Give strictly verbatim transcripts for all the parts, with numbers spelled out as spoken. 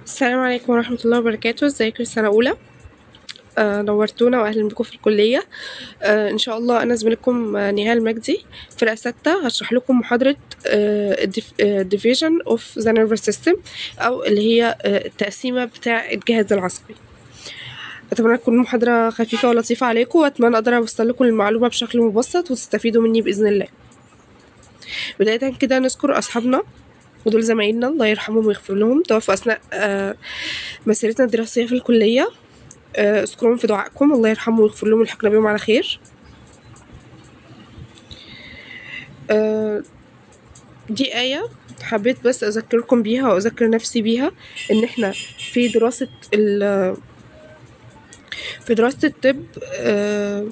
السلام عليكم ورحمة الله وبركاته. ازيكم يا سنة أولى؟ آه نورتونا وأهلا بكم في الكلية. آه إن شاء الله أنا زميلكم آه، نهال مجدي، فرقة ستة. هشرح لكم محاضرة آه Division of the Nervous System، أو اللي هي آه التقسيمة بتاع الجهاز العصبي. أتمنى تكون محاضرة خفيفة ولطيفة عليكم، وأتمنى أقدر أوصل لكم المعلومة بشكل مبسط وتستفيدوا مني بإذن الله. بداية كده نذكر أصحابنا، ودول زمايلنا الله يرحمهم ويغفر لهم، توفوا أثناء آه مسيرتنا الدراسية في الكلية. آه، اذكرهم في دعائكم، الله يرحمهم ويغفر لهم ويلحقنا بهم على خير. آه، دي آية حبيت بس أذكركم بيها وأذكر نفسي بيها، إن إحنا في دراسة ال في دراسة الطب آه،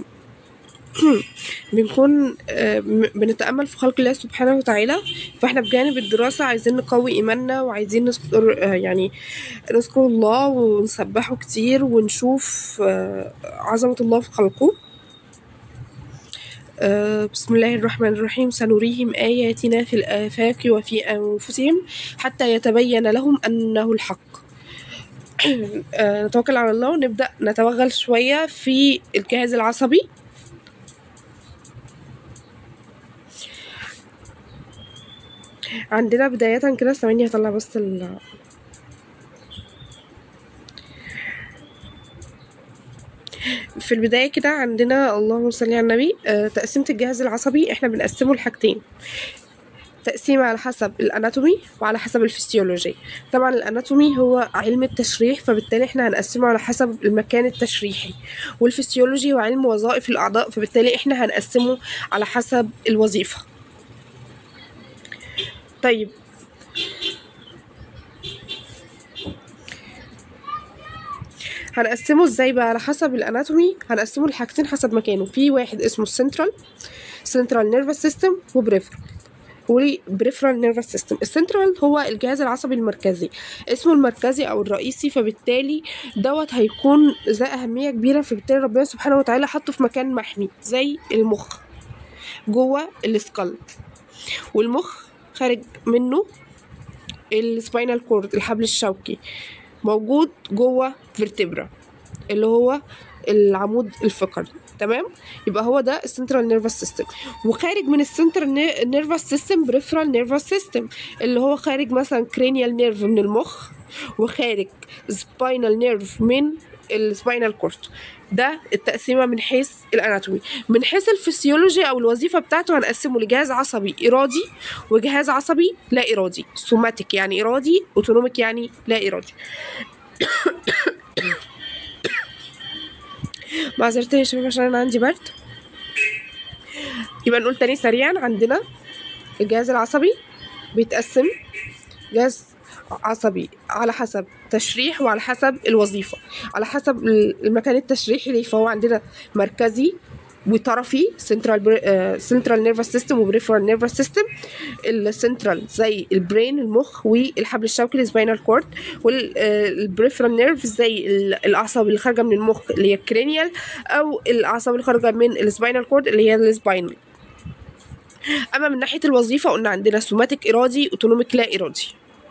بنكون آه، بنتأمل في خلق الله سبحانه وتعالى. فإحنا بجانب الدراسة عايزين نقوي إيماننا، وعايزين نذكر آه، يعني نذكر الله ونسبحه كتير، ونشوف آه، عظمة الله في خلقه. آه، بسم الله الرحمن الرحيم. سنريهم آياتنا في الآفاق وفي أنفسهم حتى يتبين لهم أنه الحق. آه، نتوكل على الله ونبدأ نتوغل شوية في الجهاز العصبي. عندنا بداية كده، ثواني هطلع بس ال في البداية كده عندنا اللهم صل على النبي. آه، تقسيمة الجهاز العصبي احنا بنقسمه لحاجتين، تقسيمة على حسب الاناتومي وعلى حسب الفسيولوجي. طبعا الاناتومي هو علم التشريح، فبالتالي احنا هنقسمه على حسب المكان التشريحي، والفسيولوجي هو علم وظائف الاعضاء، فبالتالي احنا هنقسمه على حسب الوظيفة. طيب هنقسمه ازاي بقى على حسب الاناتومي؟ هنقسمه لحاجتين حسب مكانه. في واحد اسمه السنترال سنترال نيرفس سيستم وبريفرال والبريفرال نيرفس سيستم. السنترال هو الجهاز العصبي المركزي، اسمه المركزي او الرئيسي، فبالتالي دوت هيكون ذا اهميه كبيره، فبالتالي ربنا سبحانه وتعالى حطه في مكان محمي زي المخ جوه السكال، والمخ خارج منه السباينال كورد الحبل الشوكي، موجود جوه فيرتبرا اللي هو العمود الفقري. تمام، يبقى هو ده السنترال نيرفس سيستم. وخارج من السنترال نيرفس سيستم بريفرال نيرفس سيستم، اللي هو خارج مثلا كرينيال نيرف من المخ، وخارج سباينال نيرف من السباينال كورد. ده التقسيمه من حيث الاناتومي. من حيث الفسيولوجي او الوظيفه بتاعته هنقسمه لجهاز عصبي ارادي وجهاز عصبي لا ارادي. سوماتيك يعني ارادي، اوتونوميك يعني لا ارادي. معذرتي يا شباب عشان انا عندي برد. يبقى نقول تاني سريعا، عندنا الجهاز العصبي بيتقسم جهاز عصبي على حسب تشريح وعلى حسب الوظيفة، على حسب المكان التشريحي ليه. فهو عندنا مركزي وطرفي، سنترال سنترال نيرفس سيستم وبريفرال نيرفس سيستم. السنترال زي البرين المخ والحبل الشوكي السباينال كورد، والبريفرال نيرف زي الاعصاب اللي خارجه من المخ اللي هي الكرينيال، او الاعصاب اللي خارجه من السباينال كورد اللي هي السباينال. اما من ناحيه الوظيفه قلنا عندنا سوماتيك ارادي، اوتونوميك لا ارادي.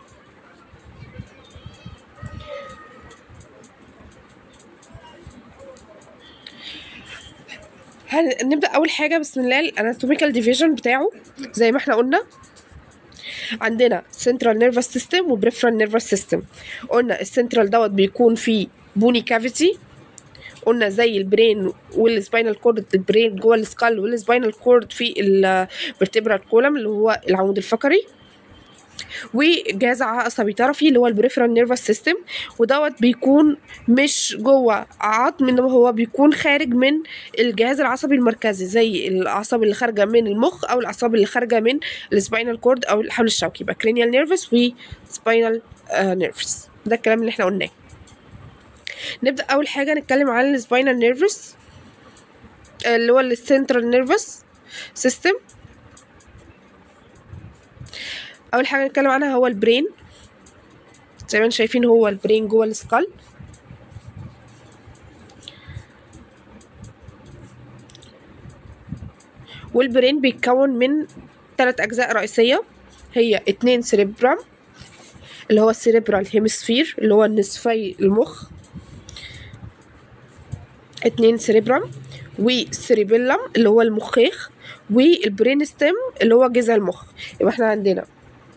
هنبدا اول حاجه بسم الله الاناتوميكال ديفيجن بتاعه. زي ما احنا قلنا عندنا سنترال نيرفس سيستم وبريفرال نيرفس سيستم. قلنا السنترال دوت بيكون فيه بوني كافيتي، قلنا زي البرين والسباينال كورد، البرين جوه السكال والسباينال كورد في الفرتبرال كولم اللي هو العمود الفقري. وجهاز عصبي طرفي اللي هو البريفرال نيرفس سيستم، ودوت بيكون مش جوه عظم، انما هو بيكون خارج من الجهاز العصبي المركزي زي الاعصاب اللي خارجه من المخ او الاعصاب اللي خارجه من السباينال كورد او الحبل الشوكي. يبقى كرينيال نيرفس وسباينال نيرفس. ده الكلام اللي احنا قلناه. نبدا اول حاجه نتكلم عن السباينال نيرفس اللي هو السنترال نيرفس سيستم. اول حاجه نتكلم عنها هو البرين. زي ما انتم شايفين هو البرين جوه السكال. والبرين بيتكون من ثلاث اجزاء رئيسيه، هي اتنين سيريبرام اللي هو السيريبرال هيمسفير اللي هو نصفي المخ، اتنين سيريبرام، والسيريبيلم اللي هو المخيخ، والبرين ستيم اللي هو جذع المخ. يبقى احنا عندنا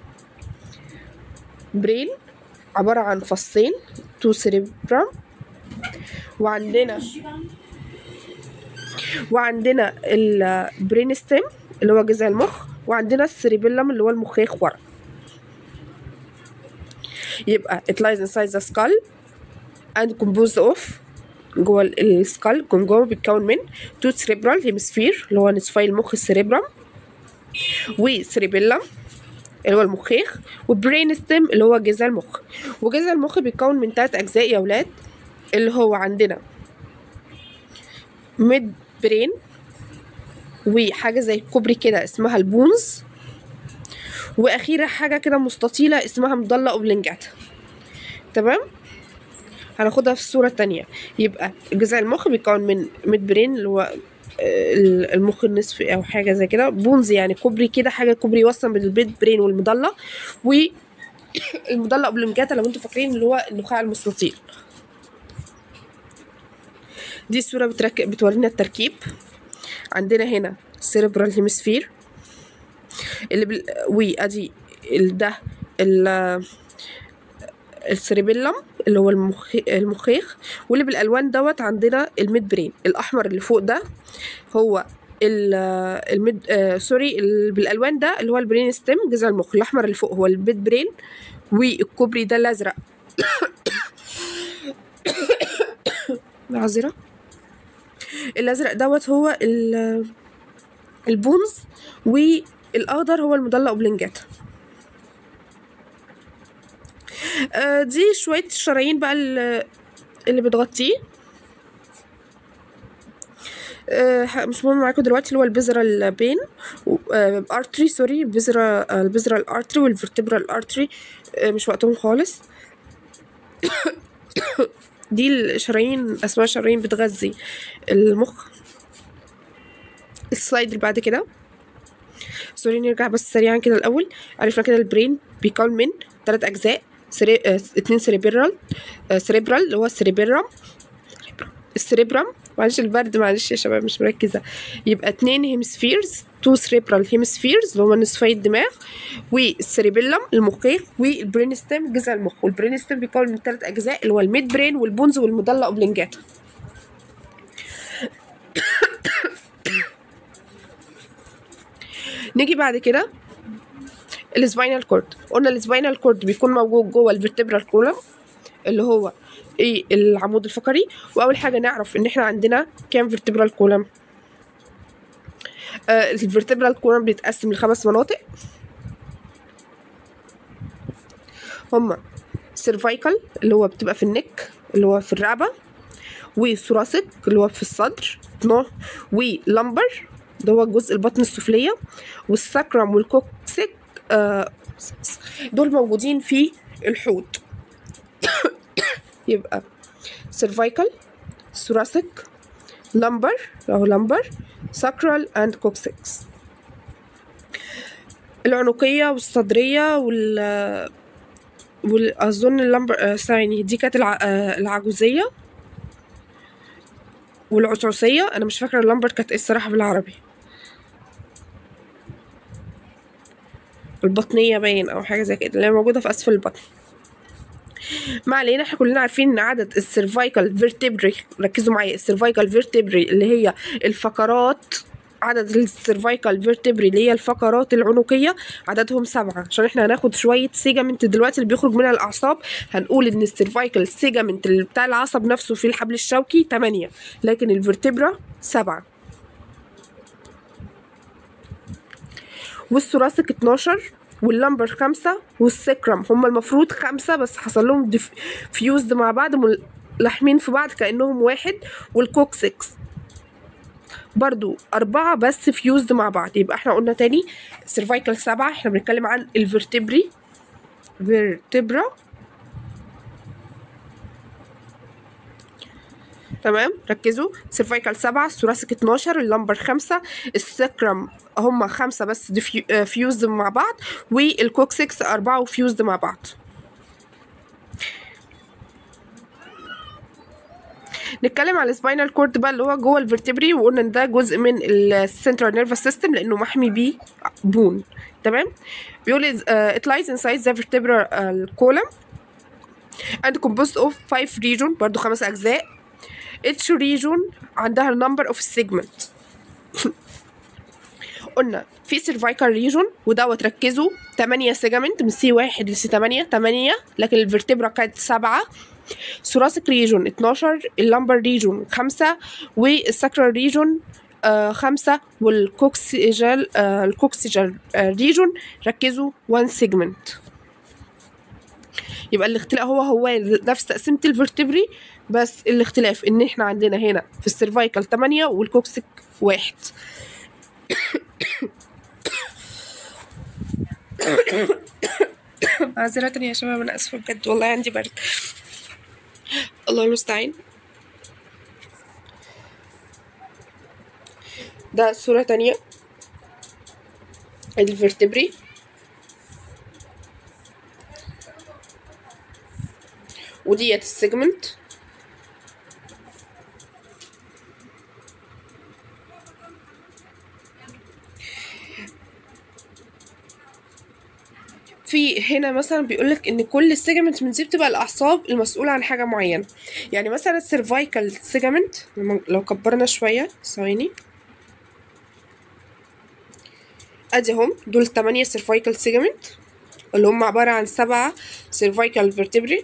برين عبارة عن فصين تو سيريبرام، وعندنا وعندنا البرين ستيم اللي هو جذع المخ، وعندنا السيريبيلم اللي هو المخيخ ورا. يبقى it lies inside the skull and composed of جوه السكال، جوه بيتكون من تو سيريبرال هيمسفير اللي هو نصفي المخ السيريبرام، وسيريبيلم اللي هو المخيخ، وبرين ستيم اللي هو جذع المخ. وجذع المخ بيتكون من تلات أجزاء يا ولاد، اللي هو عندنا ميد برين، وحاجة زي الكوبري كده اسمها البونز، وأخيرا حاجة كده مستطيلة اسمها مضلة أوبلنجاتا. تمام، هناخدها في الصورة التانية. يبقى جذع المخ بيتكون من ميد برين اللي هو المخ النصفي أو حاجة زي كده، بونز يعني كوبري كده، حاجة كوبري يوصل بين الميد برين والمضلة، والمضلة أوبلنجاتا لو انتوا فاكرين اللي هو النخاع المستطيل. دي الصورة بتركب بتورينا التركيب. عندنا هنا سيريبرال هيمسفير اللي بال... وادي ده ال... السيريبيلم اللي هو المخ... المخيخ، واللي بالالوان دوت عندنا الميد برين. الاحمر اللي فوق ده هو ال... الميد آه... سوري ال... بالالوان ده اللي هو البرين ستيم جذع المخ. الاحمر اللي فوق هو الميد برين، والكوبري ده الازرق معذرة، الازرق دوت هو ال... البونز، والاخضر هو المضلة اوبلنجاتا. آه دي شوية الشرايين بقى اللي بتغطيه. آه مش مهم معاكم دلوقتي، اللي هو البذرة بين آه ارتري سوري البذرة آه البذرة الارتري والفرتبرال ارتري، آه مش وقتهم خالص. دي الشرايين اسمها شرايين بتغذي المخ. السلايد اللي بعد كده، سوري نرجع بس سريعا كده الاول. عرفنا كده البرين بيكون من ثلاث اجزاء، سري... اه... اتنين سيريبرال اه... سيريبرال اللي هو السيريبرام السيريبرام معلش البرد معلش يا شباب مش مركزه. يبقى اتنين هيمسفيرز، تو سيريبرال هيمسفيرز اللي هما نصفي الدماغ، والسيريبيلم المخيخ، والبرين ستيم جذع المخ. والبرين ستيم بيكون من ثلاث اجزاء اللي هو الميد برين والبونز والمضله اوبلنجاتا. نيجي بعد كده السباينال كورد. قلنا السباينال كورد بيكون موجود جوه الفرتبرال كولم اللي هو ايه العمود الفقري. واول حاجه نعرف ان احنا عندنا كام فيرتبرال كولم. آه الفيرتبرال كولم بيتقسم لخمس مناطق، هما سيرفايكال اللي هو بتبقى في النك اللي هو في الرقبه، وثوراسيك اللي هو في الصدر، ولمبر ده هو الجزء البطن السفليه، والساكرم والكوكسيك آه دول موجودين في الحوض. يبقى cervical thoracic lumbar أو lumbar sacral and coccyx. العنقية والصدرية وال والأظن اللمبر ثاني دي كانت الع... العجوزية والعصعصية. أنا مش فاكرة اللمبر كانت إيه الصراحة بالعربي، البطنية باين أو حاجة زي كده اللي هي موجودة في أسفل البطن. ما علينا، احنا كلنا عارفين ان عدد السيرفايكال فيرتبري، ركزوا معايا، السيرفايكال فيرتبري اللي هي الفقرات، عدد السيرفايكال فيرتبري اللي هي الفقرات العنقيه عددهم سبعه. عشان احنا هناخد شويه سيجامنت دلوقتي اللي بيخرج منها الاعصاب، هنقول ان السيرفايكال سيجامنت اللي بتاع العصب نفسه في الحبل الشوكي تمانية، لكن الفيرتبرا سبعه. والثوراسيك اتناشر، واللمبر خمسة، والسكرم هما المفروض خمسة بس حصل لهم فيوزد مع بعض ملحمين في بعض كأنهم واحد، والكوكسكس برضو أربعة بس فيوزد مع بعض. يبقى احنا قلنا تاني سيرفايكال سبعة، احنا بنتكلم عن الفرتبري فيرتبرا تمام. ركزوا، سيرفايكال سبعة، الثوراسيك اتناشر، اللمبر خمسة، السكرم هما خمسة بس فيوزد مع بعض، والكوكسكس أربعة وفيوزد مع بعض. نتكلم على السباينال كورد بقى اللي هو جوه الفرتبري، وقلنا ان ده جزء من السنترال نيرفس سيستم لانه محمي بيه بون. تمام. بيقول uh, it lies inside the vertebral uh, column and composed of five region، برضو خمس اجزاء. each region عندها number of segment. قلنا في cervical region ودوت ركزوا تمانية سيجمنت من سي واحد لسي تمانية تمانية، لكن الفرتبرا كانت سبعة. ثوراسيك ريجون اتناشر، اللمبر ريجون خمسة، والساكرال ريجون آه خمسة، والكوكسيجال آه الكوكسيجال آه ريجون ركزوا واحد سيجمنت. يبقى الاختلاف هو هو نفس تقسيمة الفرتبري، بس الاختلاف ان احنا عندنا هنا في السيرفايكال تمانية والكوكسيك واحد. معذرة يا شباب، انا اسفة بجد والله عندي برد، الله المستعان. ده صورة تانية الفرتبري، وديت السيجمنت. في هنا مثلا بيقولك ان كل سيجمنت من دي بتبقى الاعصاب المسؤوله عن حاجه معينه. يعني مثلا السيرفايكال سيجمنت لو كبرنا شويه ثواني ادي هم دول تمانية سيرفايكال سيجمنت اللي هم عباره عن سبعة سيرفايكال فيرتبري.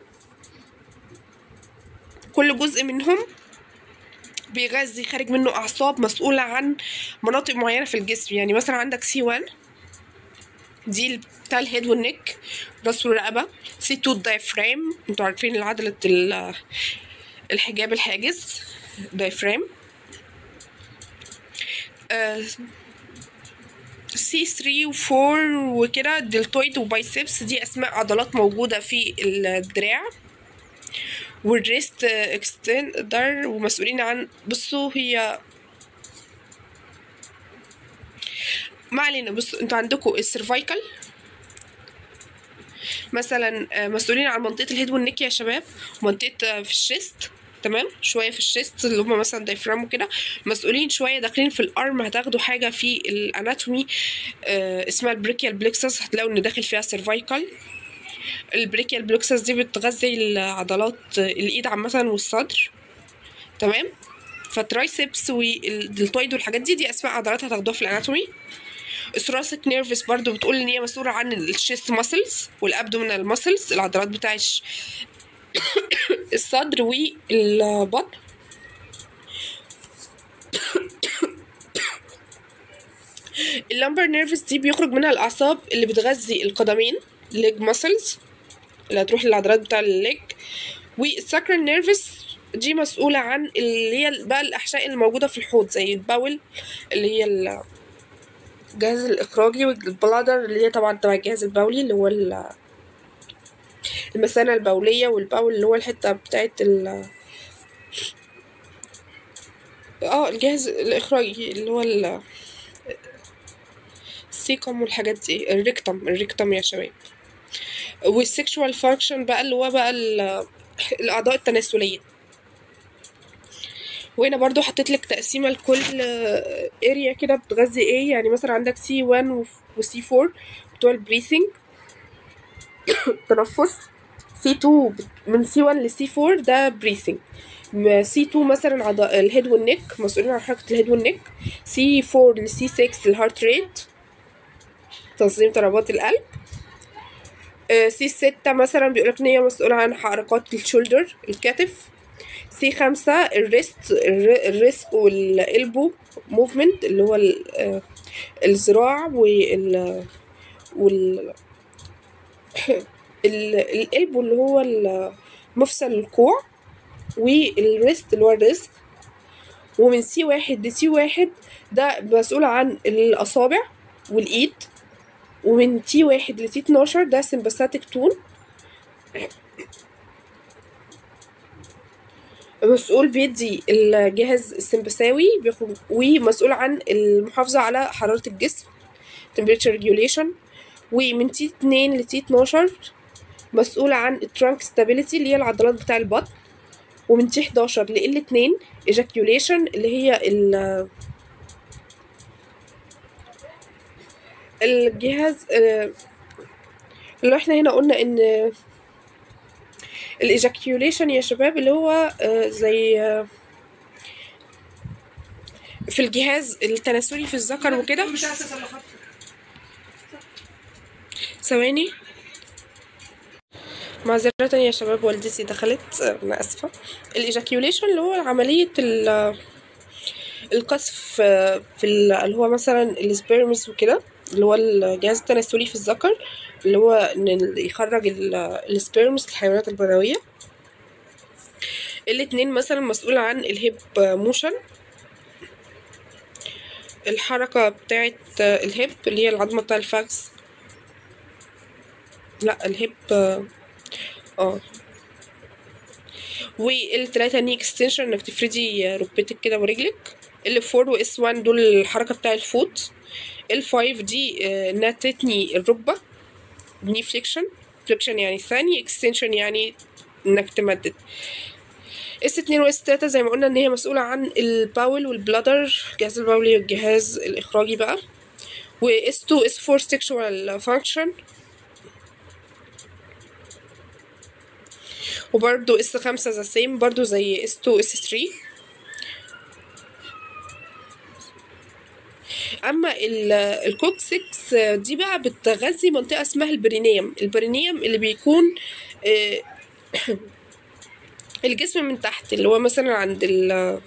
كل جزء منهم بيغذي خارج منه اعصاب مسؤوله عن مناطق معينه في الجسم. يعني مثلا عندك سي واحد دي بتاع الهيد والنك، راس والرقبه. سي اتنين الدايفرام، انتوا عارفين عضله الحجاب الحاجز دايفرام. آه سي تلاتة و أربعة وكده دلتويد وبايسبس، دي اسماء عضلات موجوده في الدراع. والريست اكستندر ومسؤولين عن، بصوا هي ما علينا. بصوا انتوا عندكم السيرفايكال مثلا مسؤولين عن منطقه الهيد والنك يا شباب، ومنطقه في الشيست. تمام، شويه في الشيست اللي هم مثلا دايفرام وكده. مسؤولين شويه داخلين في الارم، هتاخدوا حاجه في الاناتومي آه اسمها البريكيال بلكسس، هتلاقوا ان داخل فيها سيرفايكال. البريكيال بلكسس دي بتغذي العضلات الايد عامه والصدر. تمام. فالترايسبس والدلتويد والحاجات دي دي اسماء عضلات هتاخدوها في الاناتومي. الثوراسيك نيرفس برضو بتقول ان هي مسؤوله عن الشيست ماسلز والابدومينال ماسلز، العضلات بتاع الصدر والبطن. اللمبر نيرفس دي بيخرج منها الاعصاب اللي بتغذي القدمين ليج ماسلز اللي هتروح للعضلات بتاع الليج. والساكرال نيرفس دي مسؤوله عن اللي هي بقى الاحشاء اللي موجوده في الحوض زي الباول اللي هي الجهاز الاخراجي، والبلادر اللي هي طبعا تبع الجهاز البولي اللي هو المثانه البوليه، والباول اللي هو الحته بتاعت ال اه الجهاز الاخراجي اللي هو ال السيكم والحاجات دي، الريكتم الريكتم يا شباب. والسيكشوال فانكشن بقى اللي هو بقى الاعضاء التناسليه. وهنا برضو حطيت لك تقسيمه لكل اريا كده بتغذي ايه. يعني مثلا عندك سي واحد وسي أربعة بتوع البريثنج التنفس. سي اتنين من سي واحد لسي أربعة ده بريثنج. سي اتنين مثلا عض... الهيد والنك مسؤولين عن حركه الهيد والنك. سي أربعة لسي ستة الهارت ريت تنظيم ضربات القلب. سي ستة مثلا بيقولك ان هي مسؤوله عن حركات الشولدر الكتف. سي خمسة الريست الريست والقلبو موفمنت اللي هو الذراع وال وال القلبو اللي هو مفصل الكوع، والريست اللي هو الريست. ومن سي واحد لسي واحد ده مسؤول عن الأصابع والإيد. ومن تي واحد لتي اتناشر ده سمباثيك تون مسؤول بيدي الجهاز السمبثاوي بيخرج، ومسؤول عن المحافظة على حرارة الجسم temperature regulation. ومن تي اتنين لتي اتناشر مسؤول عن الترانك stability اللي هي العضلات بتاع البطن. ومن تي حداشر ل ال اتنين ejaculation اللي هي ال الجهاز اللي احنا هنا قلنا ان الايجاكيوليشن يا شباب اللي هو زي في الجهاز التناسلي في الذكر وكده. ثواني معذرة يا شباب، والدتي دخلت، انا اسفة. الايجاكيوليشن اللي هو عملية القذف في اللي هو مثلا السبيرمز وكده، اللي هو الجهاز التناسلي في الذكر، اللي هو ان يخرج السبيرمز الحيوانات المنوية. الاتنين مثلا مسؤول عن الهيب موشن، الحركة بتاعت الهيب اللي هي العظمة بتاع الفخذ، لا الهيب اه والتلاتة ني اكستنشن، انك تفردي ركبتك كده ورجلك. الفور واس وان دول الحركة بتاع الفوت. الفايف دي انها تتني الركبة، ني فليكشن، فليكشن يعني ثاني، اكستنشن يعني انك تمدد. اس اتنين واس تلاتة زي ما قلنا ان هي مسؤولة عن الباول والبلادر، الجهاز البولي والجهاز الاخراجي بقى. واس تو اس فور sexual function، وبرضو اس خمسة ذا سيم برضو زي اس تو اس ثري. اما الكوك ستة دي بقى بتغذي منطقة اسمها البرينيوم. البرينيوم اللي بيكون الجسم من تحت، اللي هو مثلا عند ال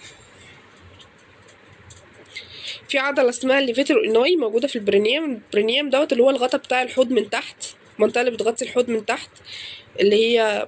في عضلة اسمها الليفيتر اناي موجودة في البرينيوم. البرينيوم دوت اللي هو الغطا بتاع الحوض من تحت، المنطقة اللي بتغطي الحوض من تحت، اللي هي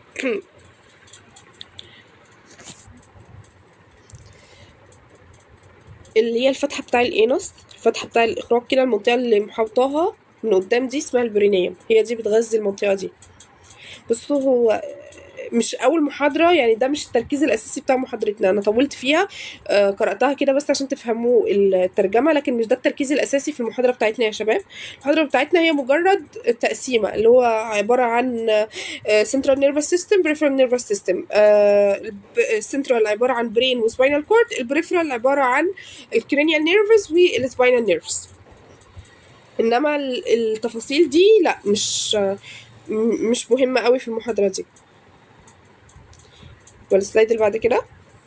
اللي هي الفتحة بتاع الانوس، الفتحة بتاع الاخراج كده، المنطقة اللي محوطاها من قدام دي اسمها البرينيوم، هي دي بتغذي المنطقة دي. بصوا هو مش اول محاضرة، يعني ده مش التركيز الاساسي بتاع محاضرتنا، انا طولت فيها آه قرأتها كده بس عشان تفهموا الترجمة، لكن مش ده التركيز الاساسي في المحاضرة بتاعتنا يا شباب. المحاضرة بتاعتنا هي مجرد تقسيمة، اللي هو عبارة عن آه central nervous system peripheral nervous system. السنترال عبارة عن brain وسباينال كورد، البريفرال عبارة عن الكرينيال نيرفز والسباينال نيرفز. انما التفاصيل دي لا مش مش مهمة قوي في المحاضرة دي. والسلايد اللي بعد كده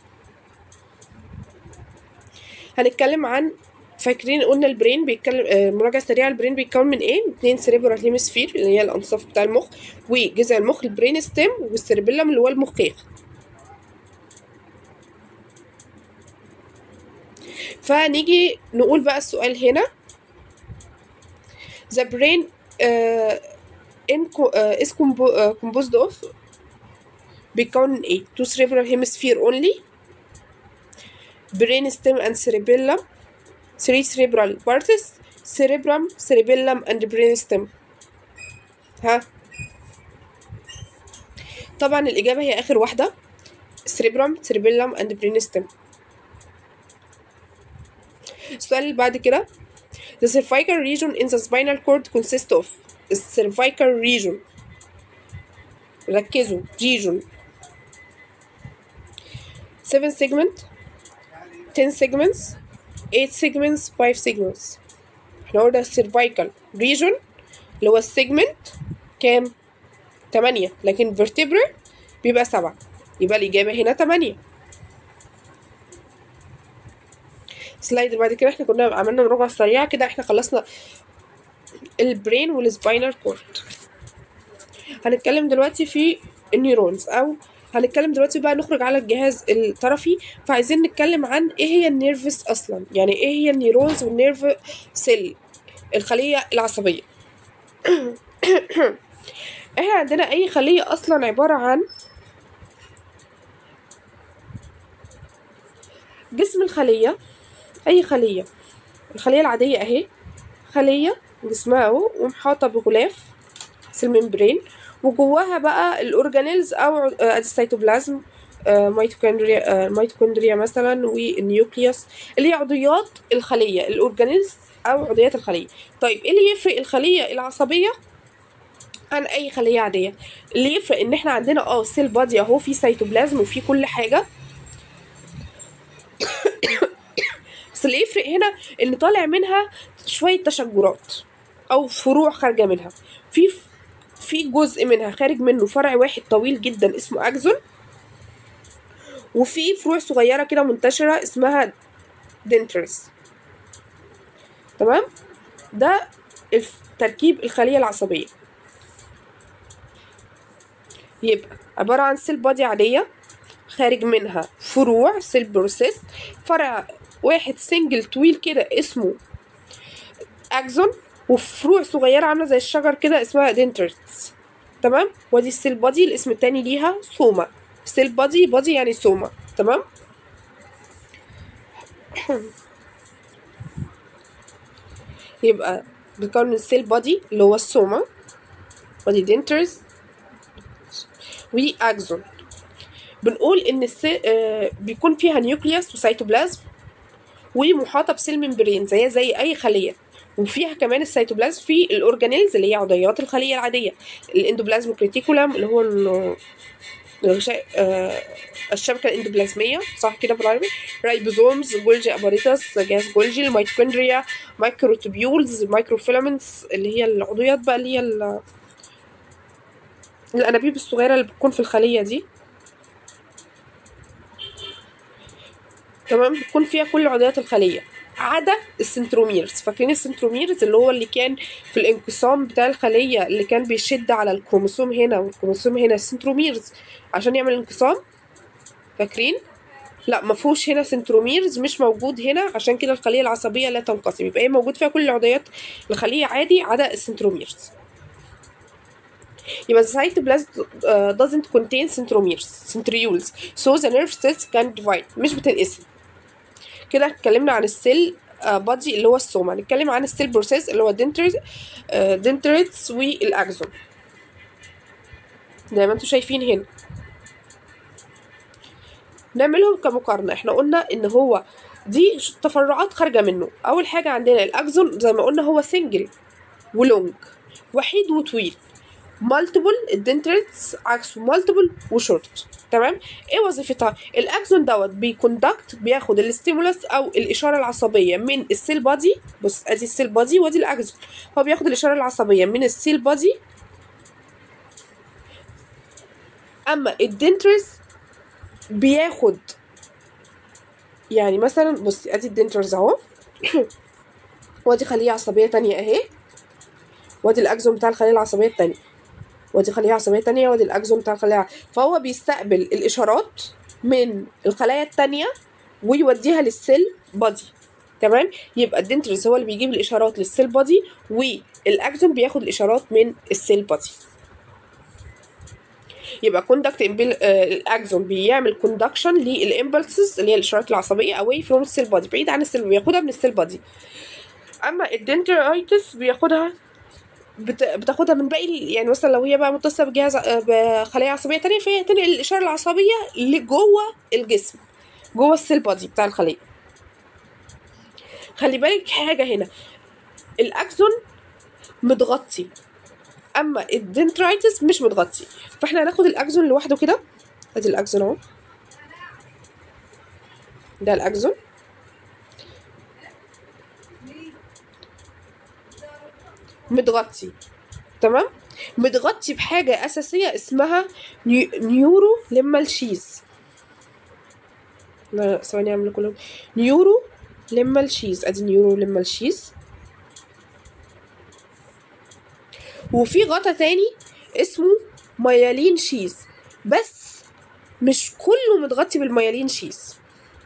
هنتكلم عن، فاكرين قلنا البرين بيتكلم آه مراجعة سريعة، البرين بيتكون من ايه؟ اتنين سيريبرال هيمسفير اللي هي الانصاف بتاع المخ، وجذع المخ البرين ستيم، والسيربيلم اللي هو المخيخ. فنيجي نقول بقى السؤال هنا، the brain uh, in uh, is compo uh, composed of، بيتكون من ايه؟ two cerebral hemisphere only، brain stem and cerebellum، three cerebral parts، cerebrum cerebellum and brain stem. ها طبعا الإجابة هي آخر واحدة، cerebrum cerebellum and brain stem. السؤال اللي بعد كده، the cervical region in the spinal cord consists of، the cervical region ركزوا region seven segment، ten segments، eight segments، five segments. احنا قلنا cervical region اللي هو السيجمنت كام؟ تمانية، لكن vertebra بيبقى سبعة، يبقى الإجابة هنا تمانية. سلايد بعد كده احنا كنا عملنا مراجعة سريعة كده، احنا خلصنا البرين والسباينال كورد. هنتكلم دلوقتي في النيورونز، او هنتكلم دلوقتي بقى نخرج على الجهاز الطرفي. فعايزين نتكلم عن ايه هي النيرفس اصلا، يعني ايه هي النيورونز والنيرف سيل، الخلية العصبية. احنا عندنا اي خلية اصلا عبارة عن جسم الخلية، اي خلية، الخلية العادية اهي، خلية جسمها اهو ومحاطة بغلاف سيل ممبرين، وجواها بقى الاورجانيلز او السيتوبلازم، ميتوكوندريا ميتوكوندريا مثلا، والنيوكليوس اللي هي عضيات الخلية، الاورجانيلز او عضيات الخلية. طيب ايه اللي يفرق الخلية العصبية عن اي خليه عاديه. اللي يفرق ان احنا عندنا اه السيل بادي اهو، في سيتوبلازم وفي كل حاجه، بس اللي يفرق هنا ان طالع منها شويه تشجرات او فروع خارجه منها. في في جزء منها خارج منه فرع واحد طويل جدا اسمه اكزون، وفي فروع صغيره كده منتشره اسمها دنترز. تمام، ده تركيب الخليه العصبيه. يبقى عباره عن سيل بادي عاديه خارج منها فروع سيل بروسيس، فرع واحد سنجل طويل كده اسمه اكزون، وفروع صغيره عامله زي الشجر كده اسمها دنترز. تمام، ودي السيل بادي. الاسم التاني ليها سوما. سيل بادي، بادي يعني سوما. تمام. يبقى بيكون السيل بادي اللي هو السوما، ودي دنترز، ودي اكزون. بنقول ان السيل آه بيكون فيها نيوكليوس وسيتوبلازم ومحاطه بسيل ممبرين زي زي اي خليه، وفيها كمان السيتوبلازم في الاورجانيلز اللي هي عضيات الخليه العاديه، الاندوبلازم كريتيكولم اللي هو الغشاء آه الشبكه الاندوبلازميه، صح كده بالعربي، رايبوزومز، جولجي اباريتس، جهاز جولجي، الميتوكوندريا، مايكروتوبيولز، مايكروفيلامنتس اللي هي العضويات بقى اللي هي الانابيب الصغيره اللي بتكون في الخليه دي. تمام، بتكون فيها كل عضويات الخليه عدا السنتروميرز. فاكرين السنتروميرز اللي هو اللي كان في الانقسام بتاع الخليه، اللي كان بيشد على الكروموسوم هنا والكروموسوم هنا، السنتروميرز عشان يعمل انقسام. فاكرين؟ لا، مفهوش هنا سنتروميرز، مش موجود هنا، عشان كده الخليه العصبيه لا تنقسم. يبقى هي موجود فيها كل العضويات الخليه عادي عدا السنتروميرز. يبقى the cytoplasm uh, doesn't contain centromeres centrioles so the nerve cells can divide، مش بتنقسم. كده اتكلمنا عن السيل بادي اللي هو السوما. هنتكلم عن السيل بروسيس اللي هو دنترز دنتريتس والاكزون زي ما انتم شايفين هنا. نعملهم كمقارنه. احنا قلنا ان هو دي تفرعات خارجه منه. اول حاجه عندنا الاكزون زي ما قلنا هو سنجل ولونج، وحيد وطويل. مالتيبل الدنتريتس عكسه مالتيبل وشورت. تمام. ايه وظيفتها؟ الاكزون دوت بيكوندكت، بياخد الاستيمولس او الاشاره العصبيه من السيل بادي. بص ادي السيل بادي وادي الاكزون، هو بياخد الاشاره العصبيه من السيل بادي. اما الدنترز بياخد، يعني مثلا بص ادي الدنترز اهو وادي خليه عصبيه تانية اهي، وادي الاكزون بتاع الخليه العصبيه التانية، ودي خلية عصبية تانية، ودي الأكزون بتاع الخلية. فهو بيستقبل الإشارات من الخلايا التانية ويوديها للسيل بادي. تمام. يبقى الدنترز هو اللي بيجيب الإشارات للسيل بادي، والأكزون بياخد الإشارات من السيل بادي. يبقى كوندكت الأكزون بيعمل كوندكشن للإمبلسز اللي هي الإشارات العصبية away from السيل بادي، بعيد عن السيل، بياخدها من السيل بادي. أما الدنترايتس بياخدها بتاخدها من باقي، يعني مثلا لو هي بقى متصله بجهاز بخليه عصبيه تانية، فهي تنقل الاشاره العصبيه لجوه الجسم، جوه السيل بادي بتاع الخليه. خلي بالك حاجه هنا، الاكزون متغطي اما الدنترايتس مش متغطي. فاحنا هناخد الاكزون لوحده كده. ادي الاكزون اهو، ده الاكزون. متغطي. تمام. متغطي بحاجة أساسية اسمها نيورو ليمال شيز. لا ثواني أعمل كلهم. نيورو ليمال شيز، أدي نيورو ليمال شيز. وفي غطا تاني اسمه ميالين شيز، بس مش كله متغطي بالميالين شيز.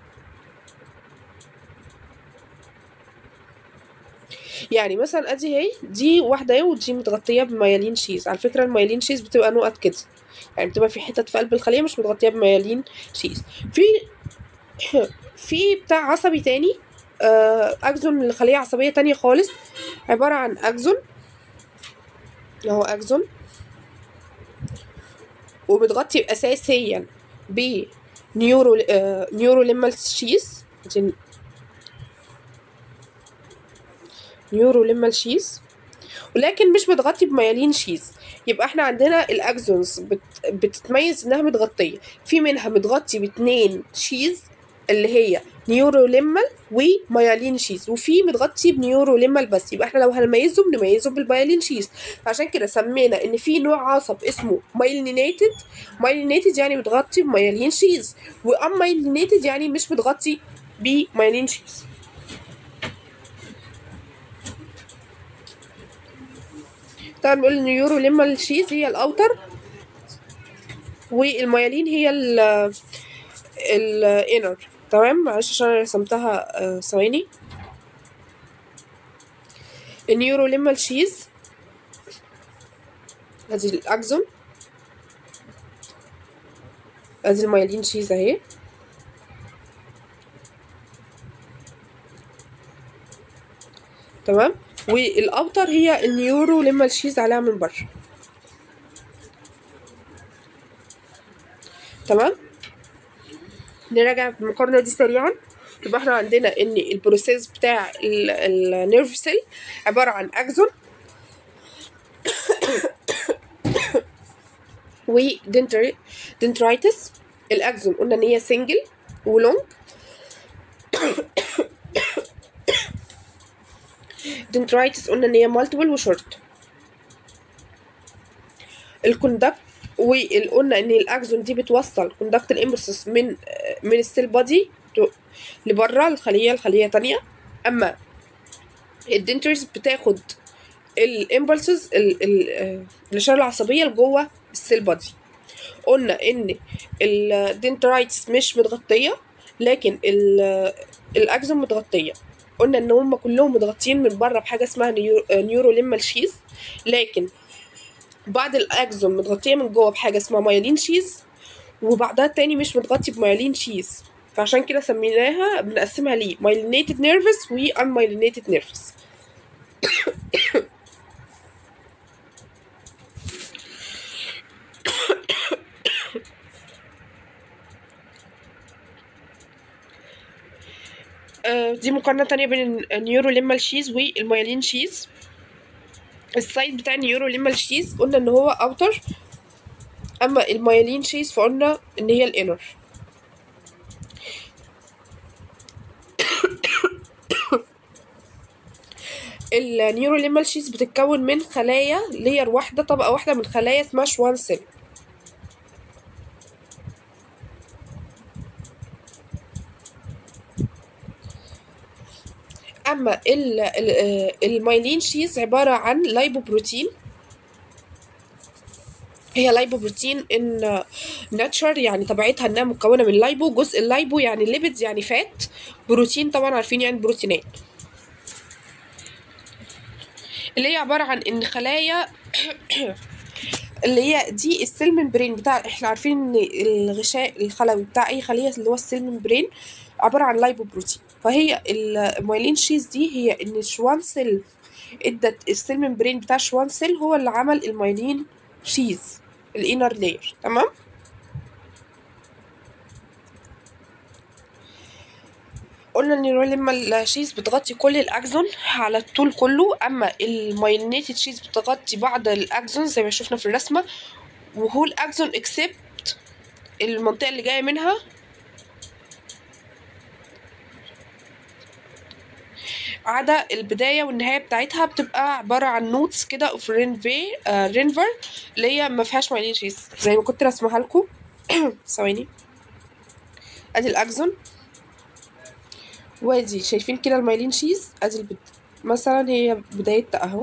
يعني مثلا ادي هي دي واحده اهي، ودي متغطيه بميالين شيز. على فكره الميالين شيز بتبقى نقط كده، يعني بتبقى في حتت في قلب الخليه مش متغطيه بميالين شيز. في في بتاع عصبي تاني، آه اكزون لخليه عصبيه تانية خالص، عباره عن اكزون اهو، اكزون ومتغطي اساسيا ب نيورو آه نيورو ليمال شيز، نيورو ليمال شيز. ولكن مش متغطي بميالين شيز. يبقى احنا عندنا الاكزونز بت... بتتميز انها متغطيه، في منها متغطي باتنين شيز اللي هي نيوروليمال وميالين شيز، وفي متغطي بنيوروليمال بس. يبقى احنا لو هنميزهم نميزهم بالميالين شيز. عشان كده سمينا ان في نوع عصب اسمه مايلينيتد. مايلينيتد يعني متغطي بميالين شيز، وام مايلينيتد يعني مش متغطي بميالين شيز. طبعا بنقول النيوروليمال شيز هي الاوتر، والميالين هي ال الانر. تمام، معلش عشان انا رسمتها ثواني. النيوروليمال شيز ادي الاكزون، ادي الميالين شيز اهي. تمام، والاوتر هي النيوروليمال شيز عليها من بره. تمام، نراجع المقارنه دي سريعا. يبقى احنا عندنا ان البروسيس بتاع النيرف سيل عباره عن اكزون ودنترايتس. الاكزون قلنا ان هي سنجل ولونج، دنترايتس قلنا ان هي مالتيبل وشورت. الكوندكت، وقلنا ان الاكزون دي بتوصل كوندكت الامبلسز من من السيل بادي لبره الخليه لخليه تانية. اما الدنترز بتاخد الامبلسز الاشاره العصبيه لجوه السيل بادي. قلنا ان الدنترايتس مش متغطيه، لكن الاكزون متغطيه. قلنا ان هم كلهم متغطيين من بره بحاجه اسمها نيوروليمال شيز، لكن بعض الاكزون متغطيه من جوه بحاجه اسمها مايلين شيز، وبعضها التاني مش متغطي بمايلين شيز. فعشان كده سميناها بنقسمها ليه مايلينيتد نيرفس وان مايلينيتد نيرفس. دي مقارنة تانية بين النيوروليمال شيز والمايلين شيز. السايد بتاع النيوروليمال شيز قلنا ان هو اوتر، اما المايلين شيز فقلنا ان هي الانر. النيوروليمال شيز بتتكون من خلايا لير واحدة، طبقة واحدة من خلايا اسمها شوان سيل. اما المايلين شيز عبارة عن لايبوبروتين. هي لايبوبروتين ان ناتشر، يعني طبيعتها انها مكونه من لايبو. جزء اللايبو يعني ليبيدز يعني فات، بروتين طبعا عارفين يعني بروتينات، اللي هي عباره عن ان خلايا اللي هي دي السيل ممبرين بتاع، احنا عارفين ان الغشاء الخلوي بتاع اي خليه اللي هو السيل ممبرين عباره عن لايبوبروتين. فهي المايلين شيز دي هي ان شوان سيل ادت السيل ممبرين بتاع شوان سيل هو اللي عمل المايلين شيز الانر لاير. تمام، قلنا النيوروليمال شيز بتغطي كل الاكزون على الطول كله، اما المايلينيتد شيز بتغطي بعض الاكزون زي ما شفنا في الرسمه، وهو الاكزون اكسبت المنطقه اللي جايه منها عدا البدايه والنهايه بتاعتها بتبقى عباره عن نوتس كده اوف رينفي آه رينفر اللي هي ما فيهاش مايلين شيز زي ما كنت رسمها لكم. ثواني، ادي الاكزون، وادي شايفين كده المايلين شيز، ادي البد... مثلا هي بدايتها اهو،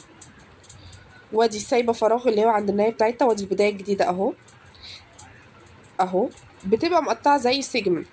وادي سايبه فراغ اللي هو عند النهايه بتاعتها، وادي البدايه الجديده اهو اهو، بتبقى مقطعه زي سيجمنت.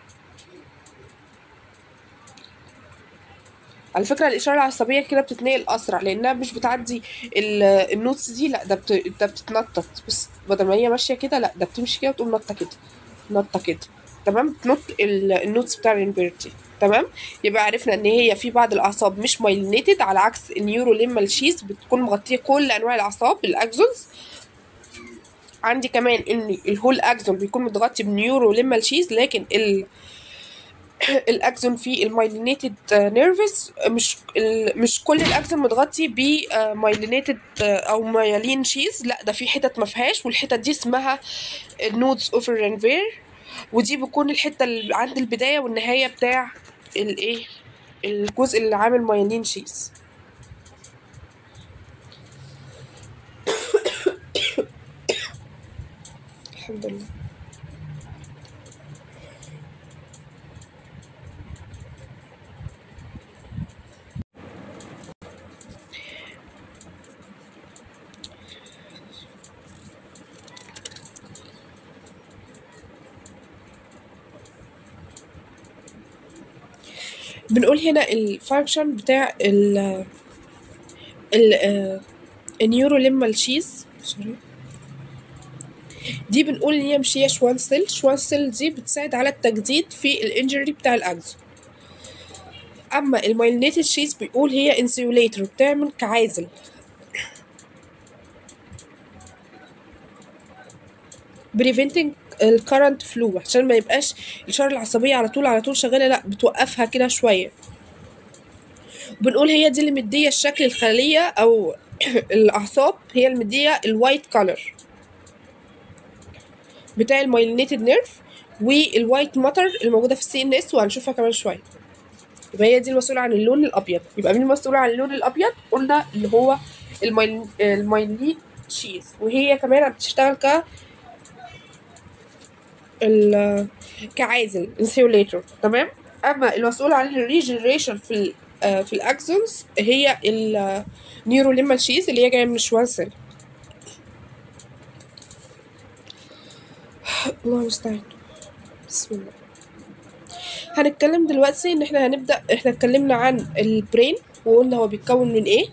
على فكره الاشاره العصبيه كده بتتنقل اسرع لانها مش بتعدي النوتس دي، لا ده بت... ده بتتنطط. بص، بدل ما هي ماشيه كده لا ده بتمشي كده وتقوم نطه كده نطه كده. تمام، بتنط النوتس بتاع الانفيرتي. تمام، يبقى عرفنا ان هي في بعض الاعصاب مش مايلينيتد على عكس النيوروليمال شيز بتكون مغطيه كل انواع الاعصاب الاكزونز. عندي كمان ان الهول اكزون بيكون متغطي بنيوروليمال شيز، لكن ال الاكسون في المايلينيتد نيرفز، مش مش كل الاكسون متغطي بمايلينيتد او مايلين شيز، لا ده في حتت ما فيهاش، والحتت دي اسمها النودز اوف الرانفير، ودي بتكون الحته اللي عند البدايه والنهايه بتاع الايه الجزء اللي عامل مايلين شيز. الحمد لله. بنقول هنا الفانكشن بتاع ال ال النيوروليمال شيز، سوري، دي بنقول ان هي مش هي شوان سيل. شوان سيل دي بتساعد على التجديد في الانجري بتاع الاكسون. اما المايلينيتد شيز بيقول هي انسيوليتور، بتعمل كعازل. بريفنتنج الكرنت فلو، عشان ما يبقاش الاشاره العصبيه على طول على طول شغاله، لا بتوقفها كده شويه. بنقول هي دي اللي مديه الشكل الخليه او الاعصاب، هي اللي مديه الوايت كولر بتاع المايلينيتد نيرف والوايت ماتر الموجوده في السي ان اس، وهنشوفها كمان شويه. يبقى هي دي المسؤوله عن اللون الابيض. يبقى مين المسؤول عن اللون الابيض؟ قلنا اللي هو المايلين شيز، وهي كمان بتشتغل ك ال كعازل انسيوليتور، تمام. اما المسؤول عن الريجنريشن في ال في الاكسونز هي النيوروليمال شيز اللي هي جايه من الشوان سيل. الله المستعان. بسم الله. هنتكلم دلوقتي ان احنا هنبدا، احنا اتكلمنا عن البرين وقلنا هو بيتكون من ايه،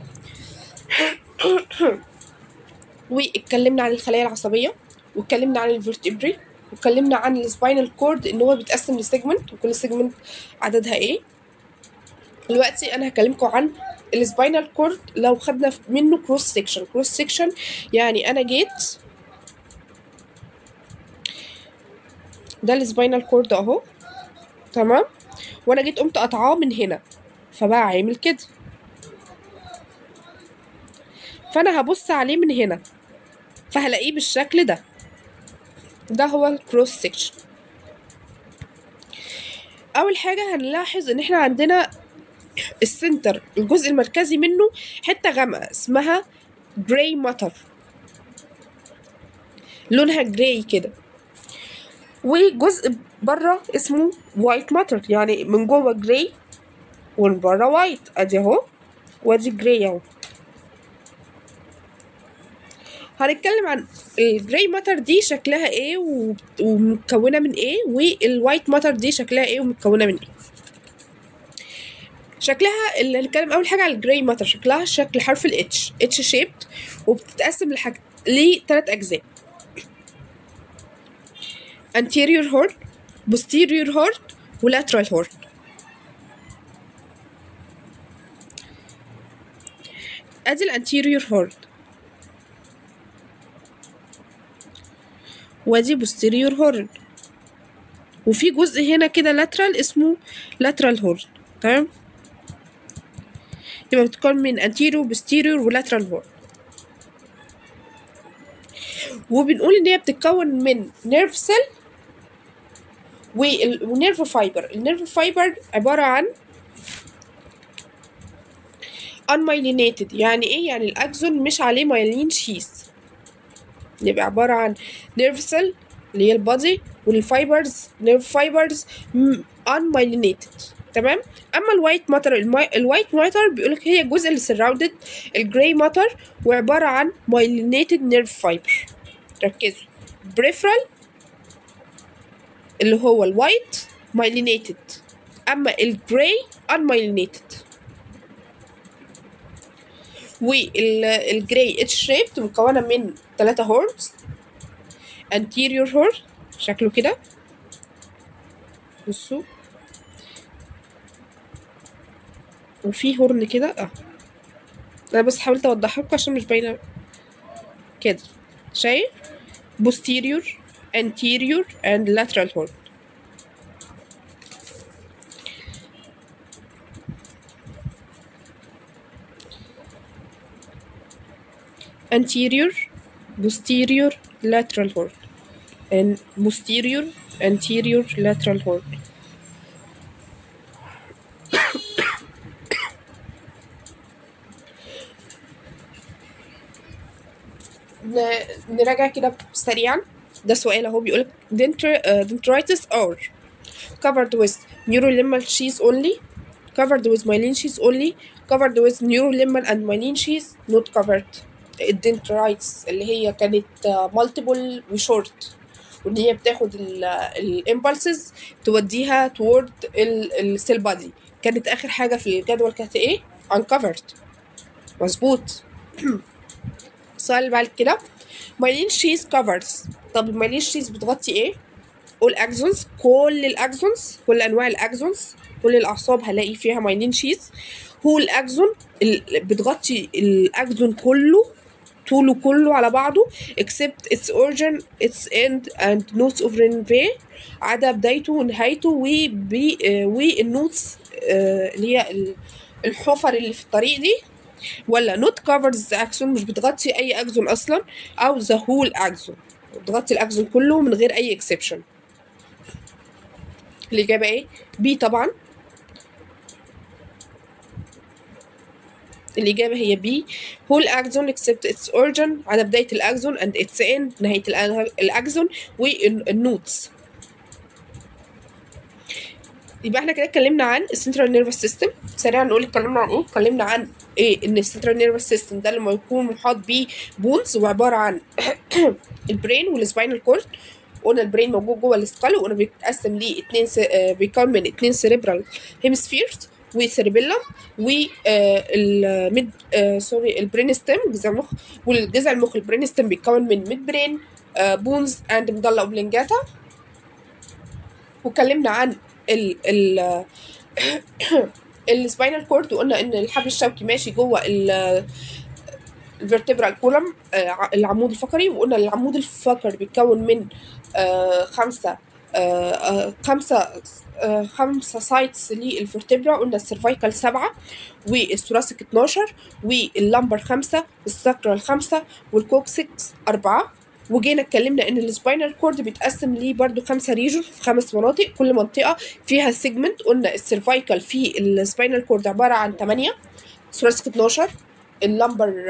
واتكلمنا عن الخلايا العصبيه، واتكلمنا عن الفيرتبري، واتكلمنا عن السباينال كورد ان هو بيتقسم لسيجمنت، وكل سيجمنت عددها ايه. دلوقتي انا هكلمكم عن السباينال كورد. لو خدنا منه كروس سيكشن، كروس سيكشن يعني انا جيت، ده السباينال كورد اهو، تمام، وانا جيت قمت قطعاه من هنا، فبقى عامل كده، فانا هبص عليه من هنا فهلاقيه بالشكل ده. ده هو الكروس سيكشن. اول حاجه هنلاحظ ان احنا عندنا السنتر، الجزء المركزي منه حته غامقه اسمها جراي ماتر، لونها جراي كده، وجزء بره اسمه وايت ماتر، يعني من جوه جراي ومن بره وايت. ادي اهو، وادي جراي اهو. هنتكلم عن الجراي ماتر دي شكلها ايه ومتكونه من ايه، والوايت ماتر دي شكلها ايه ومتكونه من ايه. شكلها اللي هنتكلم اول حاجه على الجراي ماتر، شكلها شكل حرف الاتش، اتش شيبت، وبتتقسم لحاجة لثلاث اجزاء: anterior horn، posterior horn، و lateral horn. ادي الانتيريور هورن، وادي posterior هورن، وفي جزء هنا كده lateral اسمه lateral هورن، تمام. يبقى بتكون من anterior posterior و lateral هورن. وبنقول ان هي بتتكون من nerve cell ونيرف فايبر. النيرف فايبر عبارة عن unmyelinated، يعني ايه؟ يعني الاكسون مش عليه مايلين شيز، يبقى عبارة عن نيرف سيل اللي هي البادي، والفايبرز نيرف فايبرز unmyelinated، تمام. اما الوايت ماتر، الوايت ماتر بيقولك هي الجزء اللي سراوندد الجراي ماتر، وعبارة عن myelinated نيرف فايبر. ركزوا، بريفرال اللي هو الوايت myelinated، اما الجراي unmyelinated. والجراي اتش شيبت مكونه من ثلاثة هورنز. anterior هورن شكله كده، بصوا، وفي هورن كده اه انا بس حاولت اوضحها لكم عشان مش باينه كده، شايف؟ posterior anterior and lateral horn. anterior posterior lateral horn and posterior anterior lateral horn. نراجع كده سريعا. ده سؤال اهو بيقولك dendritis are covered with neurolimmal sheath only, covered with myelin sheath only, covered with neurolimmal and myelin sheath not covered. الدنترايتس اللي هي كانت multiple وشورت، وان هي بتاخد الامبلسز توديها toward السيل بادي، كانت اخر حاجه في الجدول كانت ايه؟ uncovered. مظبوط. السؤال اللي بعد كده myelin sheath covers. طب المايلين شيز بتغطي ايه؟ all axons، كل الاكسونز، كل انواع الاكسونز، كل الاعصاب هلاقي فيها myelin sheath. هو الاكسون بتغطي الاكسون كله طوله كله على بعضه except its origin its end and nodes of nerve، عدا بدايته ونهايته وبي والنوتس اللي هي الحفر اللي في الطريق دي، ولا not covers the axon، مش بتغطي اي اكسون اصلا، او the whole axon، بتغطي الاكسون كله من غير اي exception. الاجابه ايه؟ بي طبعا. الإجابة هي بي whole axon except its origin، على بداية الأكسون and its end، نهاية الأكسون والنوتس. يبقى احنا كده اتكلمنا عن السنترال نيرفس سيستم. سريعا نقول اتكلمنا عن ايه؟ اتكلمنا عن ايه؟ ان السنترال نيرفس سيستم ده لما يكون محاط بيه بونز وعبارة عن البرين والسباينال كورد. قلنا البرين موجود جوه السكال، وقلنا بيتقسم لاتنين س... بيكون من اتنين سيريبرال هيمسفيرز وسيربيلم والميد سوري البرين ستيم جذع المخ، والجذع المخ البرين ستيم بيتكون من ميد برين بونز اند مضله اوبلنجاتا. واتكلمنا عن ال ال السباينال كورد، وقلنا ان الحبل الشوكي ماشي جوه الفيرتبرال كولم العمود الفقري، وقلنا العمود الفقري بيتكون من خمسه خمسه خمسة سايتس للفرتبرا. قلنا السيرفايكال سبعة، والثوراسيك اتناشر، واللمبر خمسة، والساكرال خمسة، والكوكسكس أربعة. وجينا اتكلمنا ان السباينال كورد بيتقسم ليه برضو خمسة ريجون في خمس مناطق، كل منطقة فيها سيجمنت. قلنا السيرفايكال في السباينال كورد عبارة عن تمانية، الثوراسيك اتناشر، اللمبر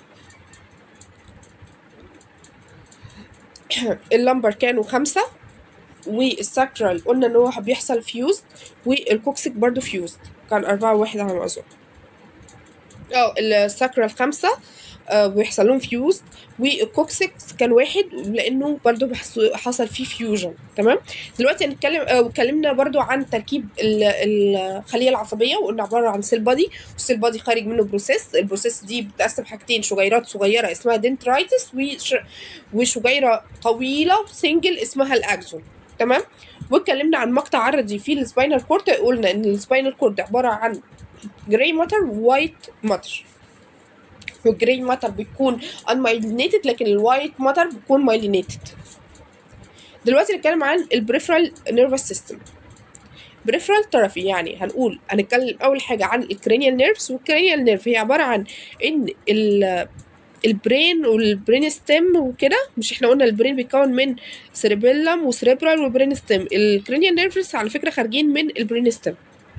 اللمبر كانوا خمسة، والساكرال قلنا ان هو بيحصل فيوزد، والكوكسيك برضو فيوزد كان أربعة وواحد على ما أظن. اه الساكرال خمسة آه بيحصل لهم فيوزد، والكوكسيك كان واحد لأنه برضو حصل فيه فيوجن. تمام. دلوقتي هنتكلم آه واتكلمنا برضو عن تركيب الخلية العصبية، وقلنا عبارة عن سيل بادي، والسيل بادي خارج منه بروسيس. البروسيس دي بتقسم حاجتين، شجيرات صغيرة اسمها دنترايتس، وشجيرة طويلة سنجل اسمها الأكسون. تمام. واتكلمنا عن مقطع عرضي في السباينال كورد، قلنا ان السباينال كورد عباره عن جراي ماتر ووايت ماتر، والجراي ماتر بيكون unmyelinated لكن الوايت ماتر بيكون myelinated. دلوقتي نتكلم عن البريفرال نيرفس سيستم. بريفرال طرفي، يعني هنقول هنتكلم اول حاجه عن الكرينيال نيرفز. والكرينيال نيرف هي عباره عن ان ال البرين والبرين ستيم وكده. مش احنا قلنا البرين بيتكون من سيربيلم وسيريبرال وبرين ستيم؟ الكرينيال نيرفز على فكره خارجين من البرين ستيم.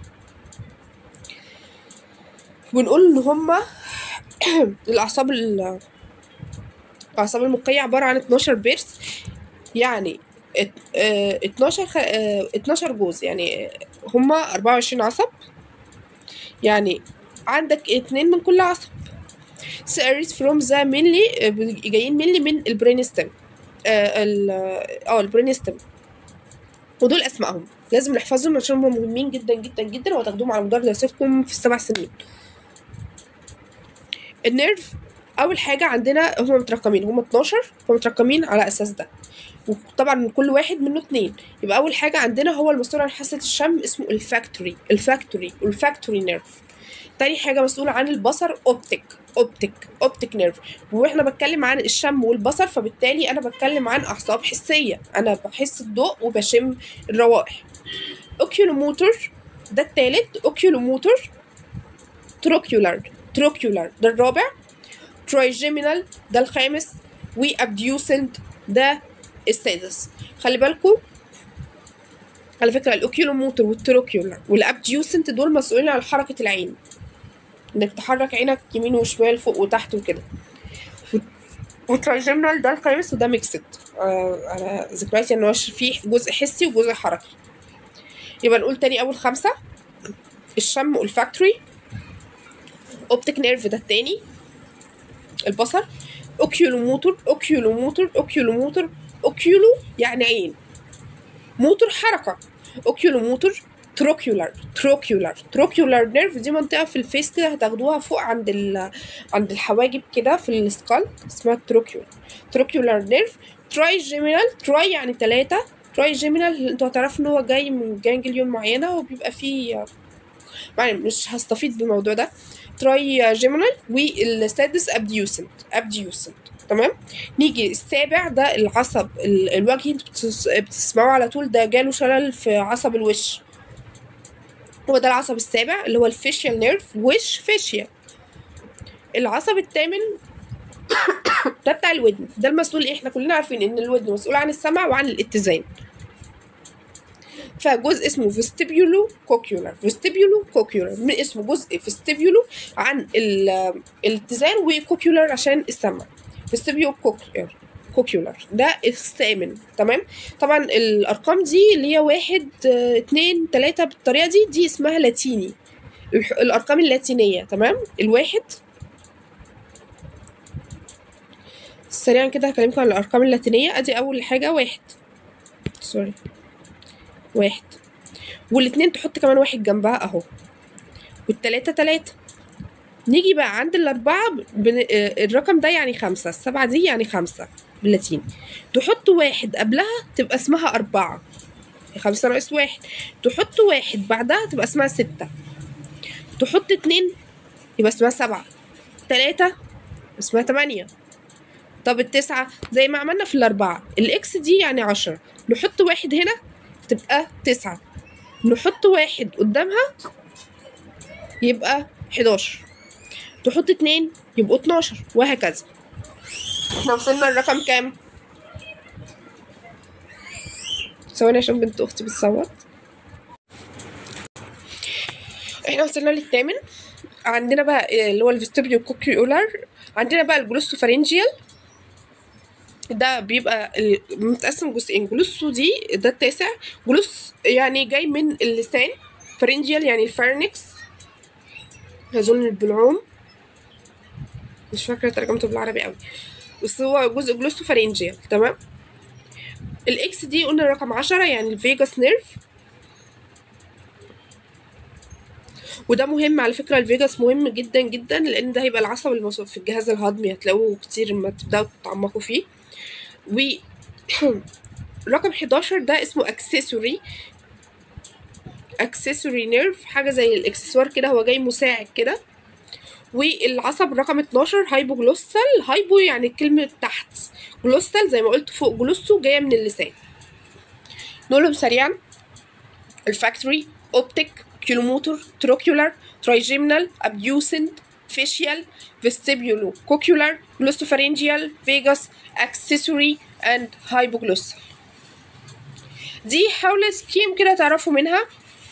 ونقول ان هما الاعصاب الاعصاب المخيه عباره عن اتناشر بيرس، يعني اتناشر خ... اتناشر جزء، يعني هما أربعة وعشرين عصب، يعني عندك اتنين من كل عصب. series from the mainly جايين mainly من البرين ستيم. اه ال اه البرين ستيم، ودول اسمائهم لازم نحفظهم عشان هم مهمين جدا جدا جدا، وهتاخدوهم على مدار دراستكم في السبع سنين. النيرف اول حاجه عندنا هم مترقمين، هم اتناشر، فمترقمين على اساس ده، وطبعا كل واحد منه اتنين. يبقى اول حاجه عندنا هو المسؤول عن حاسه الشم اسمه الفاكتوري الفاكتوري والفاكتوري نيرف. تاني حاجه مسؤول عن البصر اوبتيك اوبتيك اوبتيك نيرف. واحنا بتكلم عن الشم والبصر، فبالتالي انا بتكلم عن اعصاب حسيه، انا بحس الضوء وبشم الروائح. اوكيولوموتور ده التالت، اوكيولوموتور. تروكيولار تروكيولار ده الرابع. trigeminal ده الخامس، وابديوسنت ده السادس. خلي بالكم على فكرة الاوكيولوموتور والتروكيولار والابديوسنت دول مسؤولين عن حركة العين، انك تحرك عينك يمين وشمال فوق وتحت وكده. والترايجيمنال ده الخامس وده ميكسد، آه على ذكرياتي ان هو فيه جزء حسي وجزء حركي. يبقى نقول تاني اول خمسة: الشم والفاكتوري، اوبتيك نيرف ده التاني البصر، اوكيولوموتور اوكيولوموتور اوكيولوموتور اوكيولو يعني عين، موتور حركة، اوكيولوموتور، تروكيولار تروكيولار تروكيولار نيرف دي منطقة في الفيس كده هتاخدوها فوق عند ال عند الحواجب كده في السكال اسمها تروكيولار تروكيولار نيرف. ترايجيمينال، تراي يعني تلاتة، ترايجيمينال انتوا هتعرفوا ان هو جاي من جانجليون معينة وبيبقى فيه يعني مش هستفيد بالموضوع ده. ترايجيمينال. والسادس ابديوسنت ابديوسنت تمام. نيجي السابع ده العصب الوجهي، انتوا بتسمعوا على طول ده جاله شلل في عصب الوش، هو ده العصب السابع اللي هو الفيشيال نيرف، وش فيشيا. العصب الثامن ده بتاع الودن، ده المسؤول ايه، احنا كلنا عارفين ان الودن مسؤول عن السمع وعن الاتزان، فجزء اسمه فيستيبيولو كوكيولار فيستيبيولو كوكيولار من اسمه جزء فيستيبيولو عن الاتزان وكوكيولار عشان السمع. فيستيبيولو كوكيولار كوكيولار ده الثامن تمام. طبعا الارقام دي اللي هي واحد اه اتنين تلاتة بالطريقه دي دي اسمها لاتيني، الارقام اللاتينيه تمام. الواحد سريعا كده هكلمكم عن الارقام اللاتينيه. ادي اول حاجه واحد سوري واحد، والاتنين تحط كمان واحد جنبها اهو، والتلاتة تلاتة. نيجي بقى عند الاربعة بن... الرقم ده يعني خمسة، السبعة دي يعني خمسة باللاتيني، تحط واحد قبلها تبقى اسمها أربعة، خمسة ناقص واحد، تحط واحد بعدها تبقى اسمها ستة، تحط اتنين يبقى اسمها سبعة، تلاتة اسمها تمانية. طب التسعة زي ما عملنا في الأربعة، الإكس دي يعني عشرة، نحط واحد هنا تبقى تسعة، نحط واحد قدامها يبقى حداشر، تحط اتنين يبقوا اتناشر، وهكذا. احنا وصلنا لرقم كام؟ ثواني عشان بنت اختي بتصوت. احنا وصلنا للثامن. عندنا بقى اللي هو الفيستيبيولو كوكيولار، عندنا بقى الجلوسوفارينجيال ده بيبقى متقسم جزئين، جلوسو دي ده التاسع، جلوس يعني جاي من اللسان، فارينجيال يعني الفارنكس، اظن البلعوم، مش فاكره ترجمته بالعربي قوي، بس هو جزء جلوسوفارينجيال تمام. الاكس دي قلنا رقم عشرة يعني الفيجاس نيرف، وده مهم على فكره، الفيجاس مهم جدا جدا لان ده هيبقى العصب الموصول في الجهاز الهضمي، هتلاقوه كتير لما تبداوا تتعمقوا فيه. و رقم حداشر ده اسمه اكسسوري اكسسوري نيرف، حاجه زي الاكسسوار كده، هو جاي مساعد كده. والعصب رقم اتناشر هايبوجلوسال، هايبو يعني كلمه تحت، جلوسال زي ما قلت فوق، جلوسو جايه من اللسان. نقولهم سريعا: الفاكتوري، اوبتيك، كيلوموتور، تروكيولار، ترايجيمنال، ابديوسنت، فيشيال، فيستيبيولو كوكيولار، جلوسوفارينجيال، فيجاس، اكسسوري اند هايبوجلوسال. دي حاول سكيم كده تعرفوا منها.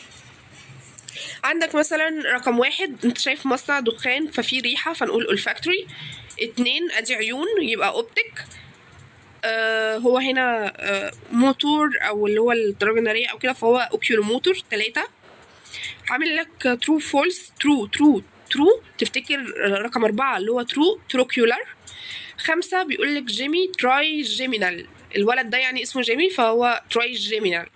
عندك مثلا رقم واحد، انت شايف مصنع دخان ففي ريحة فنقول olfactory. اتنين ادي عيون يبقى اوبتيك، آه هو هنا آه موتور او اللي هو الدرجة النارية او كده فهو اوكيولوموتور. تلاتة عامل لك true false true true true تفتكر رقم أربعة اللي هو true تروكيولار. خمسة بيقول لك جيمي تراي جيمينال، الولد ده يعني اسمه جيمي فهو تراي جيمينال.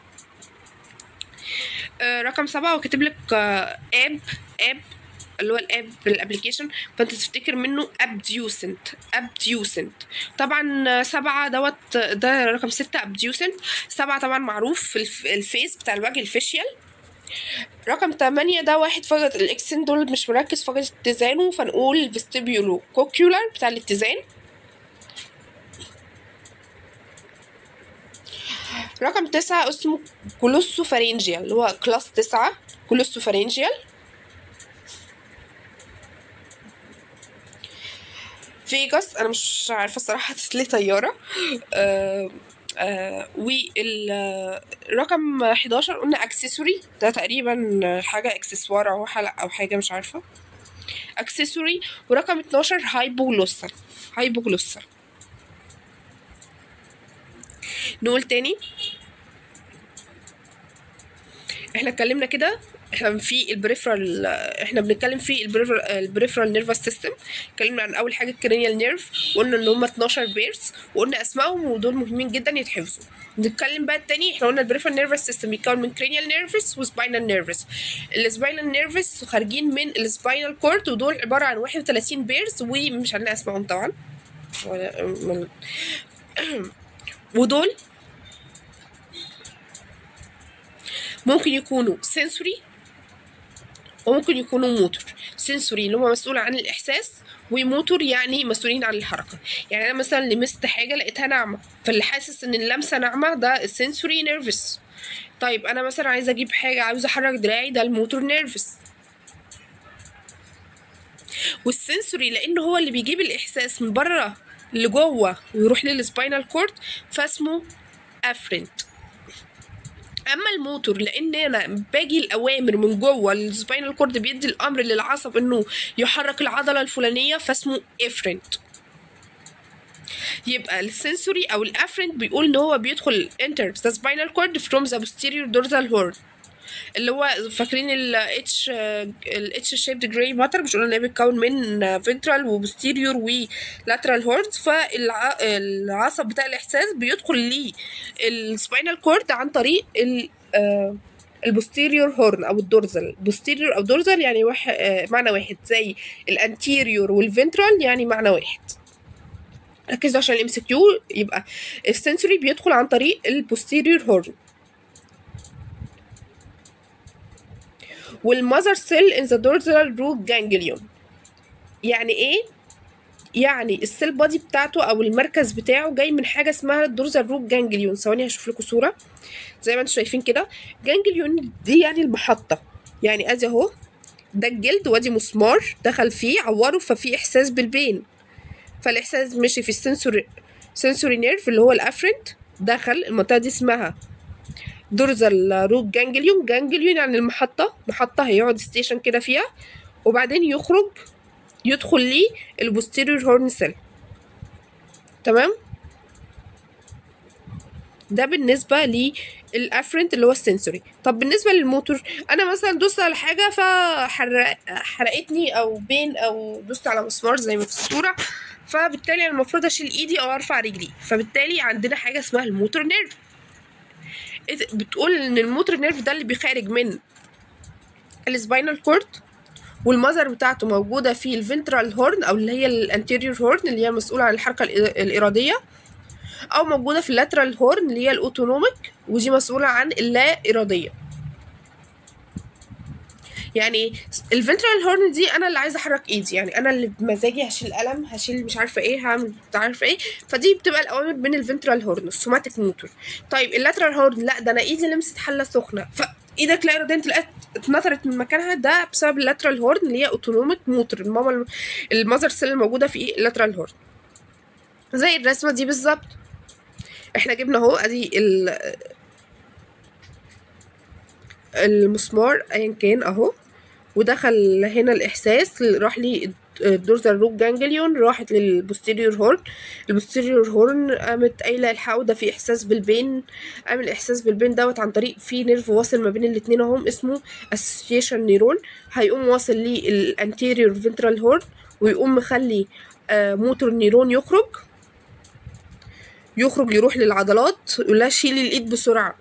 آه رقم سبعة وكاتب لك آه اب اب اللي هو الاب بالابليكيشن، فانت تفتكر منه ابديوسنت ابديوسنت. طبعا سبعة دوت ده رقم ستة ابديوسنت. سبعة طبعا معروف في الفيس بتاع الوجه الفيشيال. رقم تمانية ده واحد فقد الاكسن دول مش مركز فقد اتزانه فنقول فيستيبيولو كوكيولار بتاع الاتزان. رقم تسعة اسمه جلوسوفارينجيال اللي هو كلاس تسعة جلوسوفارينجيال. فيجاس انا مش عارفه الصراحه ليه طياره. آه آه والرقم حداشر قلنا اكسسوري، ده تقريبا حاجه اكسسوار او حلق او حاجه مش عارفه، اكسسوري. ورقم اتناشر هايبوجلوسال، هايبوجلوسال. نقول تاني، احنا اتكلمنا كده، احنا في البريفرال، احنا بنتكلم في البريفرال نيرفس سيستم. اتكلمنا عن اول حاجه الكرينيال نيرف، وقلنا ان هم اتناشر بيرس وقلنا اسمائهم ودول مهمين جدا يتحفظوا. نتكلم بقى التاني، احنا قلنا البريفرال نيرفس سيستم بيتكون من كرينيال نيرفس وسباينال نيرفس. السباينال نيرفس خارجين من السباينال كورد، ودول عباره عن واحد وتلاتين بيرس ومش عارفين اسمائهم طبعا. ودول ممكن يكونوا سنسوري وممكن يكونوا موتور. سنسوري اللي هم مسؤول عن الاحساس، وموتور يعني مسؤولين عن الحركه. يعني انا مثلا لمست حاجه لقيتها ناعمه، فاللي حاسس ان اللمسه ناعمه ده السنسوري نيرفس. طيب انا مثلا عايزه اجيب حاجه، عاوزه احرك دراعي، ده الموتور نيرفس. والسنسوري لان هو اللي بيجيب الاحساس من بره لجوه ويروح للسباينال كورد فاسمه افرنت. اما الموتور لان انا باجي الاوامر من جوه السباينال كورد، بيدي الامر للعصب انه يحرك العضله الفلانيه فاسمه افرنت. يبقى السنسوري او الافرنت بيقول ان هو بيدخل enter the spinal cord from the posterior dorsal horn، اللي هو فاكرين ال H ال H shaped gray matter، مش قلنا ان هي بتتكون من ventral و posterior و lateral horns. فالعصب بتاع الاحساس بيدخل للسباينال كورد عن طريق ال البوستيريور هورن او الدورزال. بوستيريور او دورزال يعني واحد معنى واحد، زي الانتيريور والفنترال يعني معنى واحد. ركزوا عشان الام سي كيو. يبقى السنسوري بيدخل عن طريق البوستيريور هورن. والمذر سيل ان ذا دورزال روت جانجليون يعني ايه؟ يعني السيل بادي بتاعته او المركز بتاعه جاي من حاجه اسمها الدورزال روت جانجليون. ثواني هشوف لكم صوره زي ما انتم شايفين كده. جانجليون دي يعني المحطه، يعني ادي اهو ده الجلد وادي مسمار دخل فيه عوره ففي احساس بالبين، فالاحساس مشي في السنسوري سنسوري نيرف اللي هو الافرنت، دخل المنطقه دي اسمها دورزال روت جانجليون. جانجليون يعني المحطه، محطه هيقعد ستيشن كده فيها، وبعدين يخرج يدخل ليه البوستيريور هورن سيل. تمام، ده بالنسبه للافرنت اللي هو السنسوري. طب بالنسبه للموتور، انا مثلا دوست على حاجه فحرقتني او بين او دوست على مسمار زي ما في الصوره، فبالتالي انا المفروض اشيل ايدي او ارفع رجلي، فبالتالي عندنا حاجه اسمها الموتور نيرف. بتقول ان الموتور نيرف ده اللي بيخارج من السباينال كورد، والمذر بتاعته موجوده في الفنترال هورن او اللي هي الانتيريور هورن اللي هي مسؤوله عن الحركه الاراديه، او موجوده في اللاترال هورن اللي هي الاوتونوميك ودي مسؤوله عن اللا اراديه. يعني الفنترال هورن دي انا اللي عايزه احرك ايدي، يعني انا اللي بمزاجي هشيل قلم، هشيل مش عارفه ايه، هعمل مش عارفه ايه، فدي بتبقى الاوامر من الفنترال هورن السوماتيك موتور. طيب اللاترال هورن لا، ده انا ايدي لمست حله سخنه فايدك لا اراديا تلاقيها اتنطرت من مكانها، ده بسبب اللاترال هورن اللي هي اوتونوميك موتور، الماما المذر سيل الموجوده في اللاترال هورن. زي الرسمه دي بالظبط، احنا جبنا اهو ادي المسمار ايا كان اهو، ودخل هنا الاحساس راح لي الدورزال روت جانجليون، راحت للبوستيريور هورن. البوستيريور هورن قامت قايله الحقوا ده في احساس بالبين، قام الاحساس بالبين دوت عن طريق في نيرف واصل ما بين الاثنين اهم اسمه اسوسيشن نيرون، هيقوم واصل للانتيريور فنترال هورن ويقوم مخلي آه موتور نيرون يخرج يخرج يروح للعضلات يقول لها شيلي الايد بسرعه.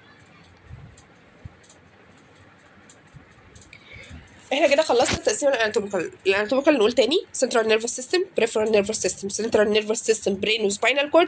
احنا كده خلصنا التقسيمه الاناتوميكال. الاناتوميكال نقول تاني: سنترال نيرفس سيستم، بريفرال نيرفس سيستم. سنترال نيرفس سيستم برين وسباينال كورد،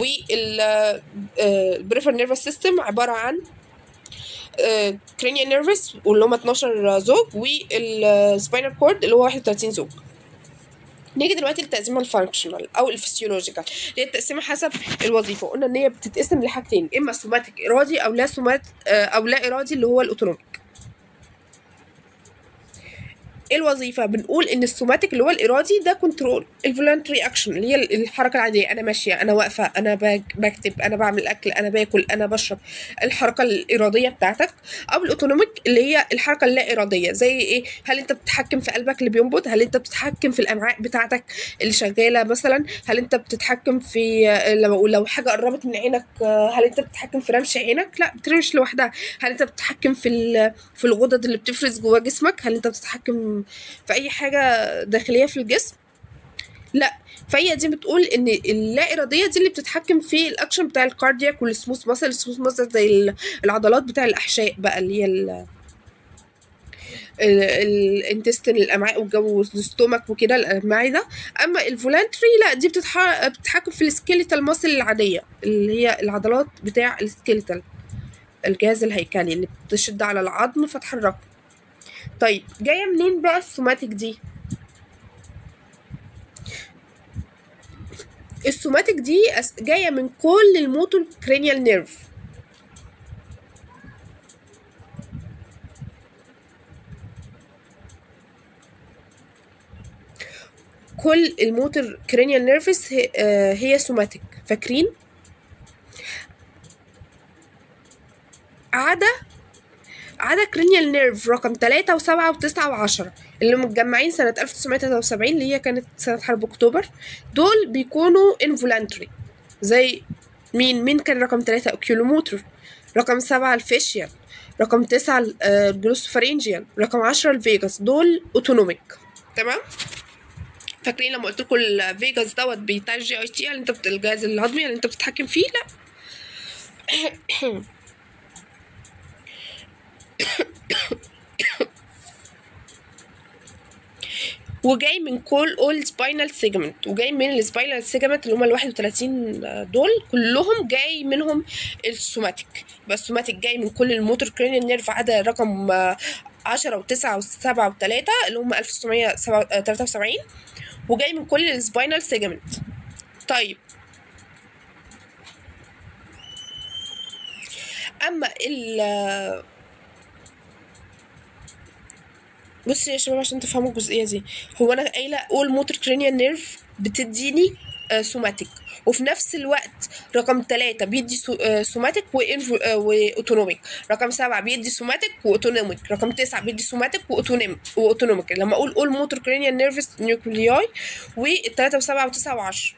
والبريفرال نيرفس سيستم عباره عن كرينيال نيرفس واللي هم اتناشر زوج، والسباينال كورد اللي هو واحد وتلاتين زوج. نيجي دلوقتي للتقسيمه الفانكشنال او الفسيولوجيكال، اللي هي التقسيمه حسب الوظيفه. قلنا ان هي بتتقسم لحاجتين: اما سوماتيك ارادي او لا سومات او لا ارادي اللي هو الاوتونوميك. ايه الوظيفه؟ بنقول ان السوماتيك اللي هو الارادي ده كنترول الفولنتري اكشن اللي هي الحركه العاديه، انا ماشيه، انا واقفه، انا بكتب، انا بعمل اكل، انا باكل، انا بشرب، الحركه الاراديه بتاعتك. او الاوتونوميك اللي هي الحركه اللا اراديه، زي ايه؟ هل انت بتتحكم في قلبك اللي بينبض؟ هل انت بتتحكم في الامعاء بتاعتك اللي شغاله مثلا؟ هل انت بتتحكم في لو لو حاجه قربت من عينك، هل انت بتتحكم في رمش عينك؟ لا، بترمش لوحدها. هل انت بتتحكم في في الغدد اللي بتفرز جوه جسمك؟ هل انت بتتحكم في اي حاجه داخليه في الجسم؟ لا. فهي دي بتقول ان اللا اراديه دي اللي بتتحكم في الاكشن بتاع الكاردياك والسموث ماسل. السموث ماسل زي العضلات بتاع الاحشاء بقى، اللي هي الانتستين، الامعاء والجو والستومك وكده، المعده. اما الفولانتري لا، دي بتتحكم في السكيليتال ماسل العاديه، اللي هي العضلات بتاع السكيليتال، الجهاز الهيكلي اللي بتشد على العظم فتحركه. طيب جايه منين بقى السوماتيك دي؟ السوماتيك دي جايه من كل الموتور كرينيال نيرف. كل الموتور كرينيال نيرفز هي سوماتيك، فاكرين؟ عدا عدا كرينيال نيرف رقم تلاتة وسبعة وتسعة وعشرة اللي متجمعين سنة ألف وتسعمية تلاتة وسبعين، اللي هي كانت سنة حرب أكتوبر. دول بيكونوا انفولانتري. زي مين؟ مين كان رقم تلاتة؟ اوكيولوموتور. رقم سبعة الفيشيال. رقم تسعة الجلوسوفارينجيال. رقم عشرة الفيجاس. دول اوتونوميك. تمام؟ فاكرين لما قلت لكم الفيجاس دوت بتاع الجي اي تي، هل انت الجهاز الهضمي اللي انت بتتحكم فيه؟ لا. وجاي من كل اول سباينال سيجمنت، وجاي من السباينال سيجمنت اللي هم ال واحد وتلاتين دول كلهم جاي منهم السوماتيك. يبقى السوماتيك جاي من كل الموتور كرينيال نيرف عدا رقم عشرة وتسعة وسبعة وتلاتة اللي هم ألف وتسعمية تلاتة وسبعين، وجاي من كل السباينال سيجمنت. طيب اما ال بصي يا شباب عشان تفهموا الجزئيه دي، هو انا قايله اول موتور كرينيال نيرف بتديني آه سوماتيك، وفي نفس الوقت رقم تلاتة بيدي سو آه سوماتيك آه واوتونوميك. رقم سبعة بيدي سوماتيك واوتونوميك. رقم تسعة بيدي سوماتيك واوتونوميك. لما اقول اول موتور كرينيال نيرفز نيوكلياي، والتلاتة وسبعة وتسعة وعشرة،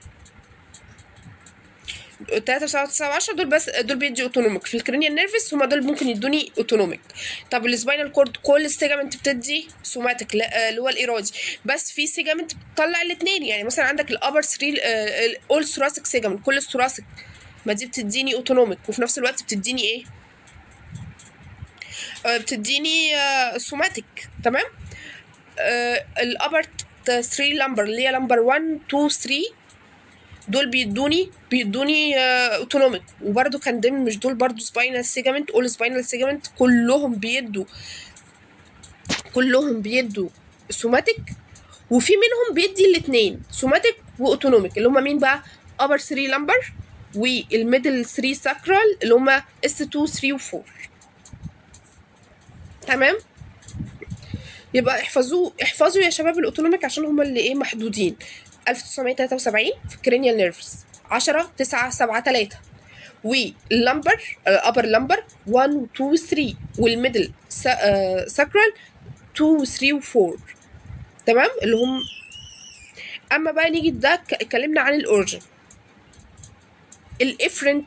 تلاتة وسبعة وتسعة وعشرة دول بس دول بيدي اوتونوميك. في الكرينيال نيرفس هما دول ممكن يدوني اوتونوميك. طب السباينال كورد كل السيجمنت بتدي سوماتيك اللي هو الارادي، بس في سيجمنت بتطلع الاثنين. يعني مثلا عندك الابر ثري اول ثوراسيك سيجمنت، كل الثوراسيك ما دي بتديني اوتونوميك، وفي نفس الوقت بتديني ايه؟ آه بتديني آه سوماتيك. تمام. آه الابر ثري لمبر اللي هي لمبر واحد اتنين تلاتة دول بيدوني بيدوني اوتونوميك. uh, وبرده كان ضمن مش دول برده سباينال سيجمنت، اول سباينال سيجمنت كلهم بيدوا كلهم بيدوا سوماتيك، وفي منهم بيدي الاثنين سوماتيك واوتونوميك اللي هم مين بقى؟ ابر ثري لمبر والميدل ثري ساكرال اللي هم اس اتنين تلاتة و4. تمام. يبقى احفظوا احفظوا يا شباب الاوتونوميك عشان هم اللي ايه محدودين. ألف وتسعمية تلاتة وسبعين في الكرينيال نيرفز، عشرة تسعة سبعة تلاتة، واللمبر الابر لمبر واحد و اتنين و تلاتة، والميدل ساكرال اتنين و تلاتة و أربعة. تمام اللي هم. اما بقى نيجي ده اتكلمنا عن الاورجن. الافرنت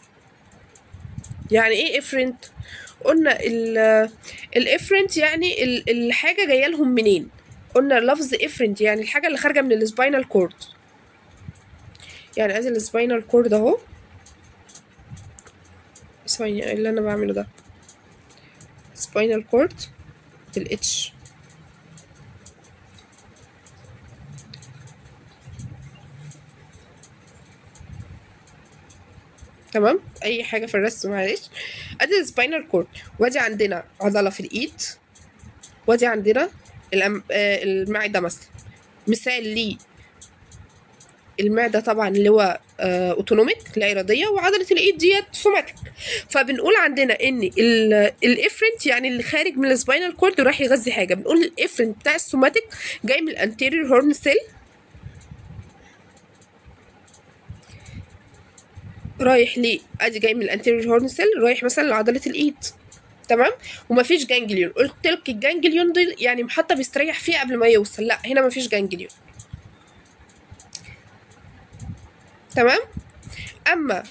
يعني ايه افرنت؟ قلنا الافرنت يعني الحاجه جايه لهم منين. قلنا لفظ افرنت يعني الحاجه اللي خارجه من السباينال كورد. يعني ادي السباينال كورد اهو، ثواني اللي انا بعمله ده سباينال كورد الاتش. تمام. اي حاجه في الرسم معلش. ادي السباينال كورد، وادي عندنا عضله في الايد، وادي عندنا الأم... آه المعده مثلا. مثال لي المعده طبعا اللي هو اوتونوميك لا اراديه، وعضله الايد ديت سوماتيك. فبنقول عندنا ان الافرنت يعني اللي خارج من السباينال كورد وراح يغذي حاجه، بنقول الافرنت بتاع السوماتيك جاي من الانتيريور هورن سيل رايح ليه، ادي جاي من الانتيريور هورن سيل رايح مثلا لعضله الايد، تمام. ومفيش جانجليون، قلت لك الجانجليون دي يعني محطه بيستريح فيها قبل ما يوصل، لا هنا مفيش جانجليون، تمام. اما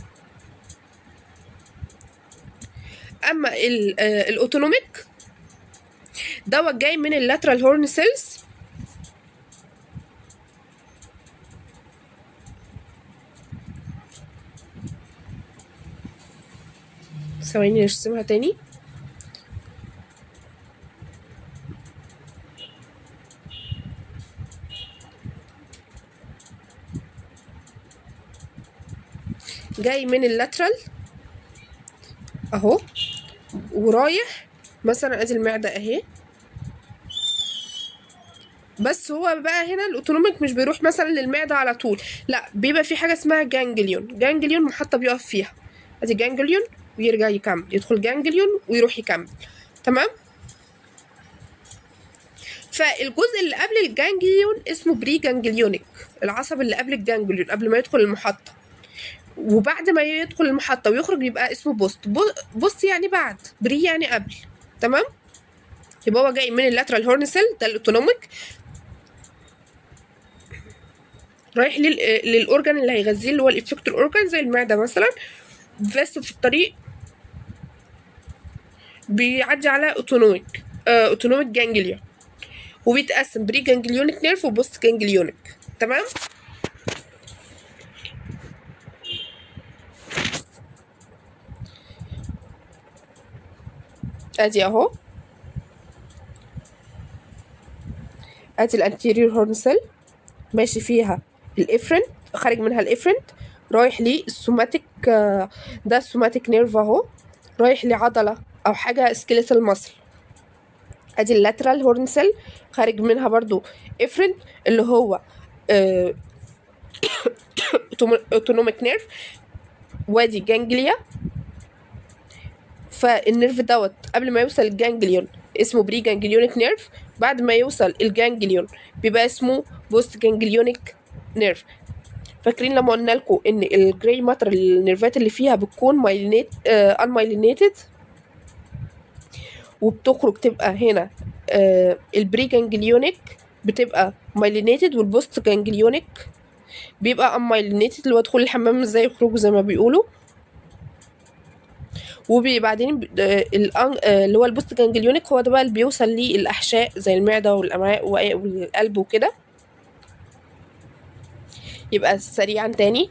اما الاوتونوميك دوت جاي من اللاترال هورن سيلز ثواني نرسمها تاني. جاي من اللاترال اهو ورايح مثلا ادي المعده اهي، بس هو بقى هنا الاوتونوميك مش بيروح مثلا للمعده على طول، لا بيبقى في حاجه اسمها جانجليون، جانجليون محطه بيقف فيها، ادي جانجليون ويرجع يكمل، يدخل جانجليون ويروح يكمل، تمام. فالجزء اللي قبل الجانجليون اسمه بري جانجليونيك، العصب اللي قبل الجانجليون قبل ما يدخل المحطه، وبعد ما يدخل المحطه ويخرج يبقى اسمه بوست. بوست يعني بعد، بري يعني قبل، تمام. يبقى هو جاي من اللاترال هورن سيل ده الاوتونوميك رايح للاورجان اللي هيغذيه اللي هو الافكتور اورجان زي المعده مثلا، بس في الطريق بيعدي على اوتونوميك آه اوتونوميك جانجليا، وبيتقسم بري جانجليونيك نيرف وبوست جانجليونيك، تمام. ادي اهو ادي الانتيريور هورن سيل ماشي فيها الافرنت، خارج منها الافرنت رايح للسوماتيك، ده السوماتيك نيرف اهو رايح لعضله او حاجه سكيليتال ماسل. ادي اللاترال هورن سيل خارج منها برضو افرنت اللي هو اوتونوميك نيرف، وادي جانجليا. فالنيرف دوت قبل ما يوصل الجانجليون اسمه بري جانجليونيك نيرف، بعد ما يوصل الجانجليون بيبقى اسمه بوست جانجليونيك نيرف. فاكرين لما قلنا لكم ان الجراي ماتر النيرفات اللي فيها بتكون مايلينيت ان مايلينيتد وبتخرج تبقى هنا آه البري جانجليونيك بتبقى مايلينيتد، والبوست جانجليونيك بيبقى ان مايلينيتد اللي هو دخول الحمام ازاي يخرجوا زي ما بيقولوا. وبعدين اللي هو البوست جانجليونيك هو ده بقى اللي بيوصل للاحشاء زي المعده والامعاء والقلب وكده. يبقى سريعا تاني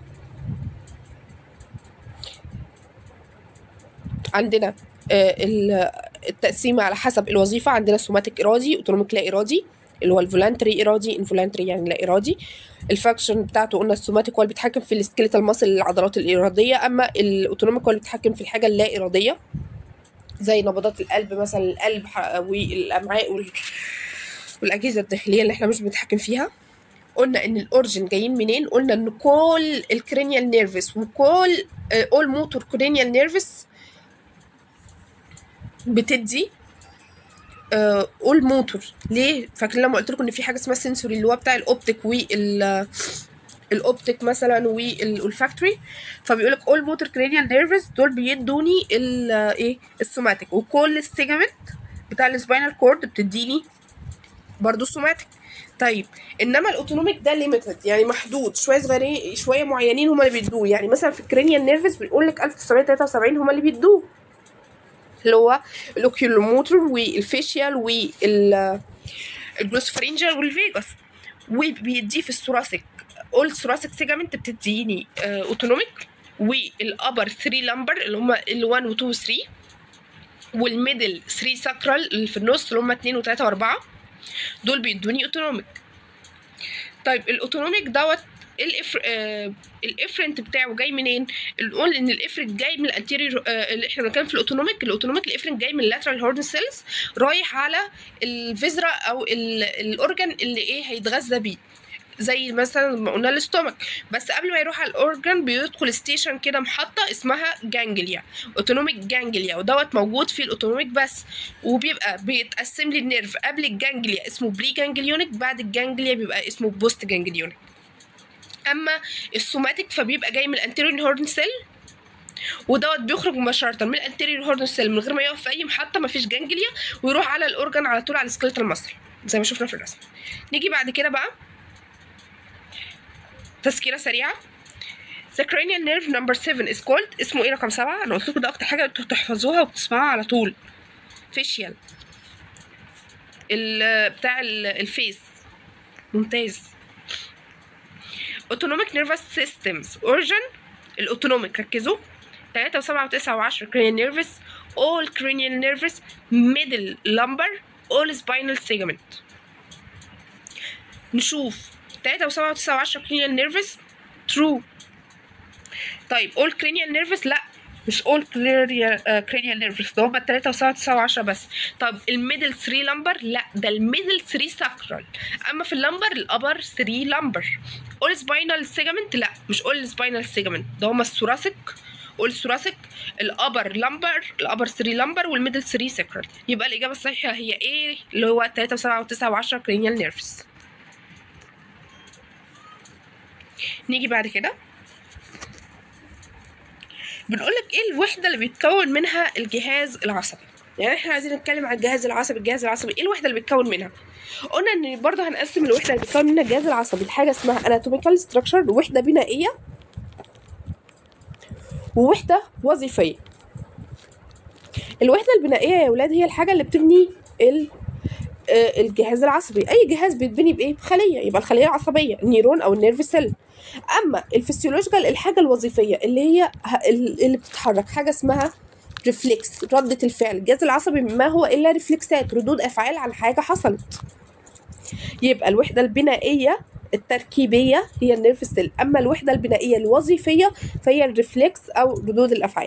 عندنا التقسيمه على حسب الوظيفه، عندنا سوماتيك ارادي، اوتونوميك لا ارادي اللي هو الفولانتري ارادي، انفولانتري يعني لا ارادي. الفاكشن بتاعته قلنا السوماتيك هو اللي بيتحكم في السكيليتال ماسل العضلات الاراديه، اما الاوتونوميك هو اللي بيتحكم في الحاجه اللا اراديه زي نبضات القلب مثلا، القلب والامعاء والاجهزه الداخليه اللي احنا مش بنتحكم فيها. قلنا ان الاورجن جايين منين، قلنا ان كل الكرينيال نيرفس وكل اول موتور كرينيال نيرفس بتدي اول موتور. ليه؟ فاكرين لما قلت لكم ان في حاجه اسمها سنسوري اللي هو بتاع الاوبتيك وال الاوبتيك مثلا والفاكتوري، فبيقول لك اول موتور كرينيال نيرفس دول بيدوني الايه السوماتيك، وكل السيجمنت بتاع السباينال كورد بتديني برضو السوماتيك. طيب انما الاوتونوميك ده ليميتد يعني محدود، شويه صغيرين شويه معينين هما اللي بيدوه. يعني مثلا في الكرينيال نيرفس بنقول لك ألف وتسعمية تلاتة وسبعين هما اللي بيدوه، اللي هو الاوكيولوموتور والفيشيال والجلوسوفرينجال والفيجاس، وبيديه في الثوراسيك اول ثوراسيك سيجمنت بتديني اوتونوميك، والابر ثلاثة لامبر اللي هما ال واحد و اتنين و تلاتة، والميدل ثلاثة ساكرال اللي في النص اللي هما اتنين و تلاتة و اربعة دول بيدوني اوتونوميك. طيب الاوتونوميك دوت الافر آه الافرنت بتاعه جاي منين؟ نقول ان الافرنت جاي من الانتيريور آه اللي احنا بنتكلم في الاوتونوميك، الاوتونوميك الافرنت جاي من اللاترال هورن سيلز رايح على الفيزرا او الاورجان اللي ايه هيتغذى بيه. زي مثلا ما قلنا الاستومك، بس قبل ما يروح على الاورجن بيدخل ستيشن كده محطه اسمها جانجليا، اوتونوميك جانجليا، ودوت موجود في الاوتونوميك بس. وبيبقى بيتقسم لي النيرف قبل الجانجليا اسمه بري جانجليونيك، بعد الجانجليا بيبقى اسمه بوست جانجليونيك. اما السوماتيك فبيبقى جاي من الانتيريور هورن سيل، ودوت بيخرج مباشره من الانتيريور هورن سيل من غير ما يقف في اي محطه، مفيش جانجليا، ويروح على الاورجن على طول على السكيلتال ماسل زي ما شفنا في الرسم. نيجي بعد كده بقى تذكيره سريعه. The cranial nerve number seven is called، اسمه ايه رقم سبعة؟ انا قلت لكم ده اكتر حاجه انتوا تحفظوها وبتسمعوها على طول. facial ال بتاع الفيس، ممتاز. autonomic nervous systems origin، الاوتونوميك ركزوا تلاتة وسبعة وتسعة وعشرة cranial nervous، all cranial nervous، middle lumbar، all spinal segment. نشوف تلاتة وسبعة وتسعة وعشرة cranial nervous true. طيب all cranial nervous لا، مش all cranial nervous، ده هما التلاتة وسبعة وتسعة وعشرة بس. طب الميدل ثري لمبر لا، ده الميدل ثري ساكرال. اما في اللمبر الابر ثري لمبر. all spinal segment لا، مش all spinal segment، ده هما الثوراسيك، all thoracic، الابر لمبر، الابر ثري لمبر، والميدل ثري ساكرال. يبقى الاجابه الصحيحه هي ايه؟ اللي هو تلاتة وسبعة وتسعة وعشرة cranial nervous. نيجي بعد كده بنقولك ايه الوحده اللي بيتكون منها الجهاز العصبي. يعني احنا عايزين نتكلم عن الجهاز العصبي. الجهاز العصبي ايه الوحده اللي بيتكون منها؟ قلنا ان برضه هنقسم الوحده اللي بيتكون منها الجهاز العصبي لحاجه اسمها anatomical structure، وحده بنائيه، ووحده وظيفيه. الوحده البنائيه يا ولاد هي الحاجه اللي بتبني الجهاز العصبي. اي جهاز بيتبني بايه؟ بخليه، يبقى الخليه العصبيه النيرون او النيرف سيل. اما الفسيولوجيكال الحاجه الوظيفيه اللي هي اللي بتتحرك، حاجه اسمها ريفلكس، رده الفعل. الجهاز العصبي ما هو الا ريفلكسات، ردود افعال على حاجه حصلت. يبقى الوحده البنائيه التركيبيه هي النيرف سيل، اما الوحده البنائيه الوظيفيه فهي الريفلكس او ردود الافعال.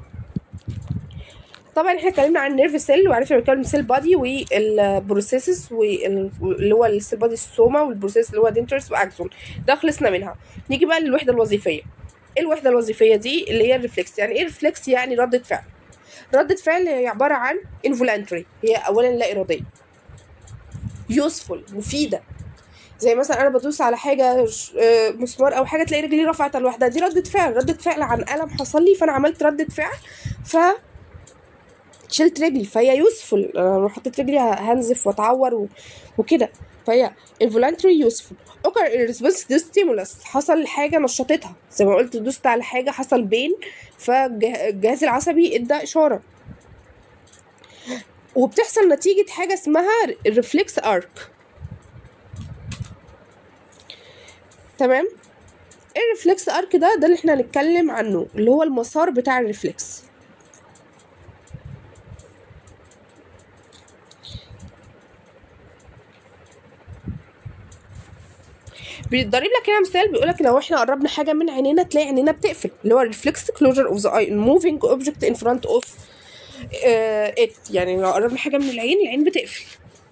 طبعا احنا اتكلمنا عن النيرف سيل وعرفنا بنتكلم من سيل بادي والبروسيسس، واللي هو السيل بادي السوما، والبروسيس اللي هو دينترس واكسون، ده خلصنا منها. نيجي بقى للوحده الوظيفيه. ايه الوحده الوظيفيه دي؟ اللي هي الريفلكس. يعني ايه ريفلكس؟ يعني رده فعل. رده فعل هي عباره عن involuntary، هي اولا لا اراديه، useful مفيده. زي مثلا انا بدوس على حاجه مسمار او حاجه تلاقي رجلي رفعت لوحدها، دي رده فعل، رده فعل عن الم حصل لي فانا عملت رده فعل ف شلت رجلي، فهي يوسفول. انا لو حطيت رجلي هنزف واتعور وكده، فهي involuntary useful. occur in response to stimulus، حصل حاجه نشطتها، زي ما قلت دوست على حاجه حصل بين، فالجهاز العصبي ادى اشاره. وبتحصل نتيجه حاجه اسمها الريفلكس ارك. تمام؟ الريفلكس ارك ده ده اللي احنا هنتكلم عنه، اللي هو المسار بتاع الريفلكس. بيضرب لك هنا مثال، بيقول لك لو احنا قربنا حاجه من عينينا تلاقي عينينا بتقفل، اللي هو ريفلكس كلوجر اوف ذا اي موفينج اوبجكت ان فرونت اوف ات. يعني لو قربنا حاجه من العين العين بتقفل.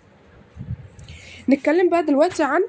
نتكلم بقى دلوقتي عن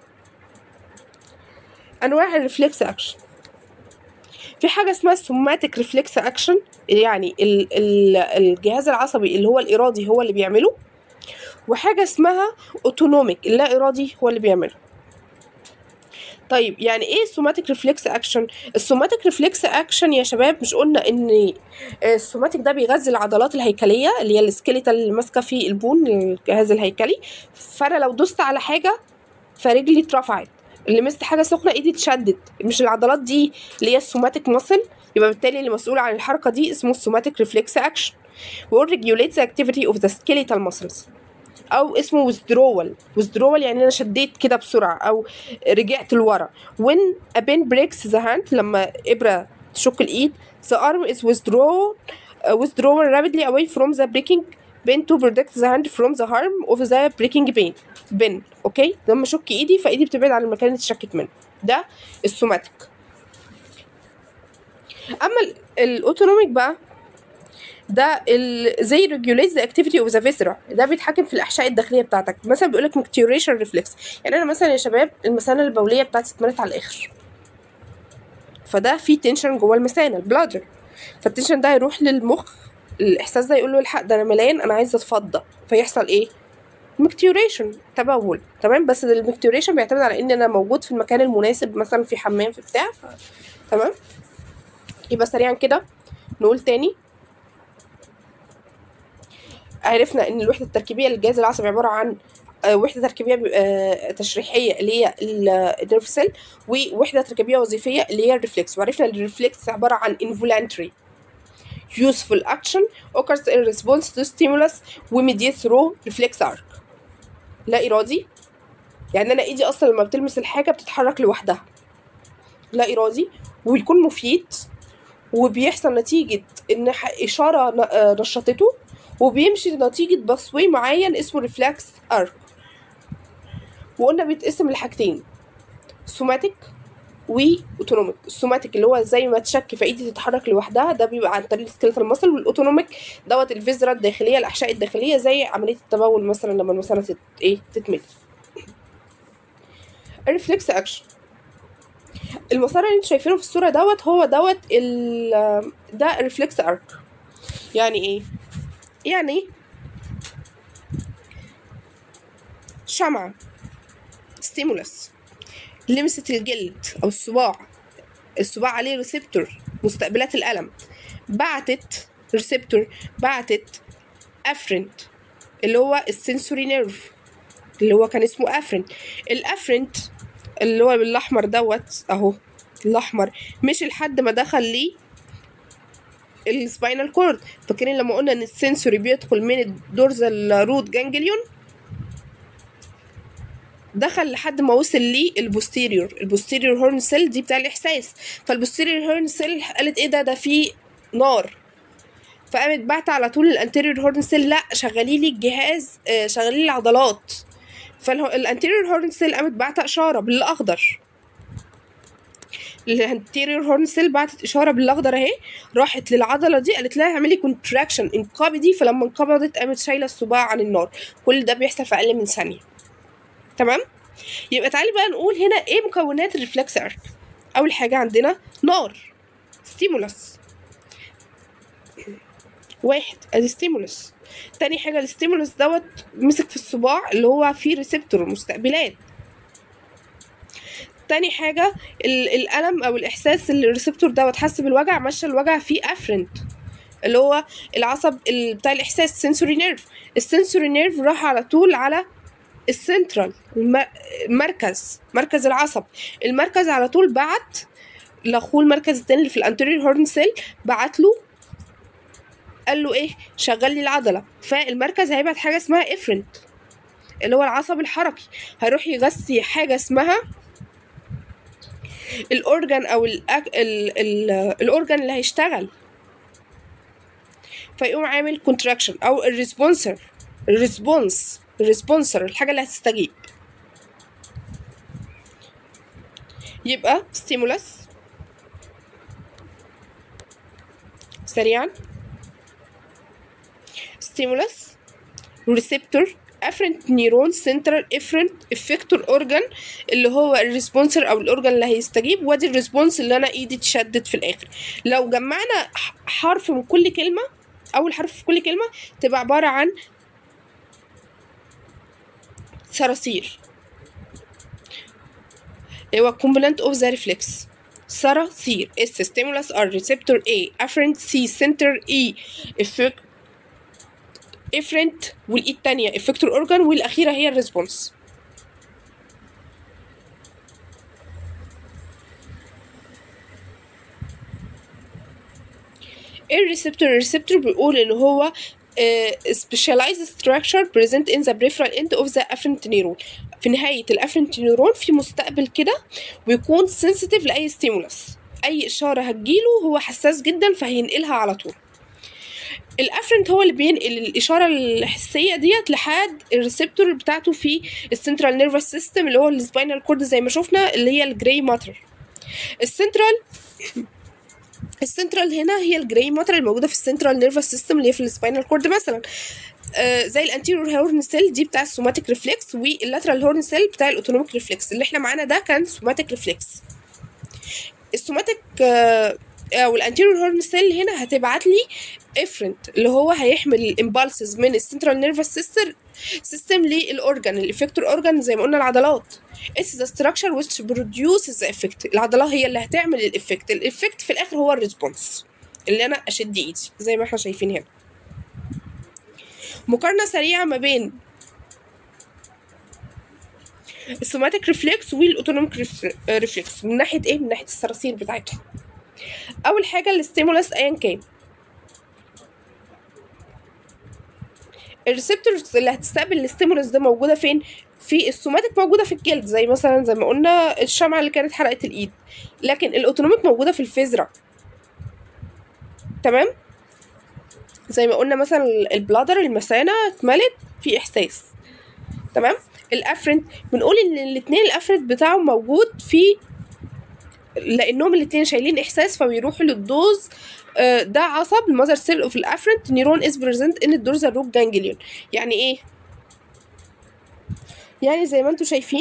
انواع الريفلكس اكشن. في حاجه اسمها سوماتيك ريفلكس اكشن، يعني ال ال الجهاز العصبي اللي هو الارادي هو اللي بيعمله، وحاجه اسمها اوتونوميك اللا ارادي هو اللي بيعمله. طيب يعني ايه السوماتيك ريفلكس اكشن؟ السوماتيك ريفلكس اكشن يا شباب، مش قلنا ان السوماتيك ده بيغذي العضلات الهيكليه اللي هي السكيليتال اللي ماسكه في البون الجهاز الهيكلي. فانا لو دوست على حاجه فرجلي اترفعت، اللي مسك حاجه سخنه ايدي اتشدت، مش العضلات دي اللي هي السوماتيك ماسل، يبقى بالتالي اللي مسؤول عن الحركه دي اسمه السوماتيك ريفلكس اكشن. وهو regulates the activity of the skeletal muscles، او اسمه withdrawal. withdrawal يعني انا شديت كده بسرعه او رجعت لورا. when a pin breaks the hand، لما ابره تشك الايد، the arm is withdrawn uh, withdrawn rapidly away from the breaking pin to protect the hand from the harm of the breaking pain pin. اوكي، لما اشك ايدي فايدي بتبعد عن المكان اللي اتشكت منه، ده السوماتيك. اما الاوتونوميك بقى ده ال... زي regulate the activity of the viscera، ده بيتحكم في الاحشاء الداخليه بتاعتك. مثلا بيقول لك micturition reflex، يعني انا مثلا يا شباب المثانه البوليه بتاعتي اتملت على الاخر، فده في تنشن جوه المثانه البلادر، فالتنشن ده هيروح للمخ، الاحساس ده يقول له الحق ده انا مليان انا عايزه اتفضى، فيحصل ايه؟ ميكتوريشن، تبول. تمام، بس الميكتوريشن بيعتمد على ان انا موجود في المكان المناسب، مثلا في حمام في بتاع ف... تمام. يبقى سريعا كده نقول تاني، عرفنا ان الوحده التركيبيه للجهاز العصبي عباره عن وحده تركيبيه تشريحيه اللي هي النيرف سيل، ووحده تركيبيه وظيفيه اللي هي الريفلكس. وعرفنا ان الريفلكس عباره عن involuntary useful action occurs in response to stimulus وميديت through reflex arc. لا ارادي، يعني انا ايدي اصلا لما بتلمس الحاجه بتتحرك لوحدها، لا ارادي، ويكون مفيد، وبيحصل نتيجه ان اشاره نشطته، وبيمشي نتيجه باسوي معين اسمه ريفلكس ارك. وقلنا بيتقسم لحاجتين، سوماتيك واوتونوميك. السوماتيك اللي هو زي ما تشك فايدي تتحرك لوحدها، ده بيبقى عن طريق السكيلتال ماسل. والاوتونوميك دوت الفيزرا الداخليه، الاحشاء الداخليه، زي عمليه التبول مثلا لما المثانه تت... ايه تتملي. الريفلكس اكشن، المسار اللي انتوا شايفينه في الصوره دوت هو دوت ال ده الريفلكس ارك. يعني ايه؟ يعني شمعة ستيمولس لمست الجلد او الصباع، الصباع عليه ريسبتور مستقبلات الالم، بعتت ريسبتور بعتت افرنت اللي هو السنسوري نيرف اللي هو كان اسمه افرنت. الافرنت اللي هو بالاحمر دوت اهو، الاحمر مشي لحد ما دخل ليه السباينال كورد. فاكرين لما قلنا ان السنسوري بيدخل من الدورزال روت جانجليون، دخل لحد ما وصل ليه البوستيريور البوستيريور هورن سيل دي بتاع الاحساس. فالبوستيريور هورن سيل قالت ايه ده ده فيه نار، فقامت بعت على طول الانتيريور هورن سيل لا شغلي لي الجهاز، آه شغلي لي العضلات. فالانتيريور هورن سيل قامت بعت اشاره بالاخضر، الانتيريور هورن سيل بعتت اشاره بالاخضر اهي، راحت للعضله دي قالت لها اعملي كونتراكشن انقبضي، فلما انقبضت قامت شايله الصباع عن النار. كل ده بيحصل في اقل من ثانيه. تمام. يبقى تعالي بقى نقول هنا ايه مكونات الريفلكس ارك. اول حاجه عندنا نار، ستيمولس، واحد ادي ستيمولس. تاني حاجه الستيمولس دوت مسك في الصباع اللي هو فيه ريسبتور مستقبلات. تاني حاجه الالم او الاحساس اللي الريسبتور دوت حس بالوجع، مشى الوجع فيه افرنت اللي هو العصب بتاع الاحساس سنسوري نيرف. السنسوري نيرف راح على طول على السنترال المركز، مركز العصب. المركز على طول بعت لاخوه المركز التاني اللي في الانتيريور هورن سيل، بعت له قال له ايه شغل لي العضله. فالمركز هيبعت حاجه اسمها افرنت اللي هو العصب الحركي، هيروح يغذي حاجه اسمها الاورجان او الأك... ال... ال... الاورجان اللي هيشتغل، فيقوم عامل كونتراكشن او الريسبونسر الريسبونس الريسبونسر الحاجه اللي هتستجيب. يبقى ستيمولس سريعا، ستيمولس، ريسبتور، افرنت نيرون، سنترال افرنت، افكتور اورجان اللي هو الريسبونسر او الاورجان اللي هيستجيب، وادي الريسبونس اللي انا ايدي اتشدت في الاخر. لو جمعنا حرف من كل كلمه، اول حرف في كل كلمه تبقى عباره عن صراصير، هو component of the reflex. صراصير S stimulus R receptor A afferent C center E effect efferent، والإي التانية effector organ، والأخيرة هي الريسبونس. الريسبتور الريسبتور بيقول إن هو Uh, specialized structure present in the peripheral end of the afferent neuron. في نهاية الافرنت نيورون في مستقبل كده ويكون sensitive لأي ستيمولس، أي إشارة هتجيله هو حساس جدا فهينقلها على طول. الافرنت هو اللي بينقل الإشارة الحسية ديت لحد الريسبتور بتاعته في السنترال نيرفس سيستم اللي هو السباينال كورد زي ما شفنا اللي هي الجراي ماتر. السنترال السنترال هنا هي الجراي ماتر الموجوده في السنترال نيرفس سيستم اللي هي في السباينال كورد مثلا، آه زي الانتيريور هورن سيل دي بتاع السوماتيك ريفلكس، واللاترال هورن سيل بتاع الاوتونوميك ريفلكس. اللي احنا معانا ده كان سوماتيك ريفلكس. السوماتيك آه او الانتيريور هورن سيل هنا هتبعت لي افرنت اللي هو هيحمل الامبالسز من السنترال نيرفس سيستم سيستم للاورجان الافكتور اورجان زي ما قلنا العضلات. It's the structure which produces the effect. العضلة هي اللي هتعمل الافكت. الافكت في الاخر هو الريسبونس اللي انا اشد ايدي زي ما احنا شايفين هنا. مقارنة سريعة ما بين السوماتيك ريفلكس والاوتونوميك ريفلكس من ناحية ايه؟ من ناحية الصراصير بتاعتهم. اول حاجة الاستيمولاس ايا كان، الريسبتورز اللي هتستقبل الاستيمولس ده موجوده فين؟ في السوماتيك موجوده في الجلد زي مثلا زي ما قلنا الشمعه اللي كانت حرقت الايد، لكن الاوتونوميك موجوده في الفيزرا. تمام؟ زي ما قلنا مثلا البلادر المثانه اتملت في احساس. تمام؟ الافرنت بنقول ان الاثنين الافرنت بتاعهم موجود في، لانهم الاثنين شايلين احساس فبيروحوا للدوز. ده عصب المذر سيل اوف الافرنت نيرون از بريزنت ان الدورزال روت جانجليون. يعني ايه؟ يعني زي ما انتم شايفين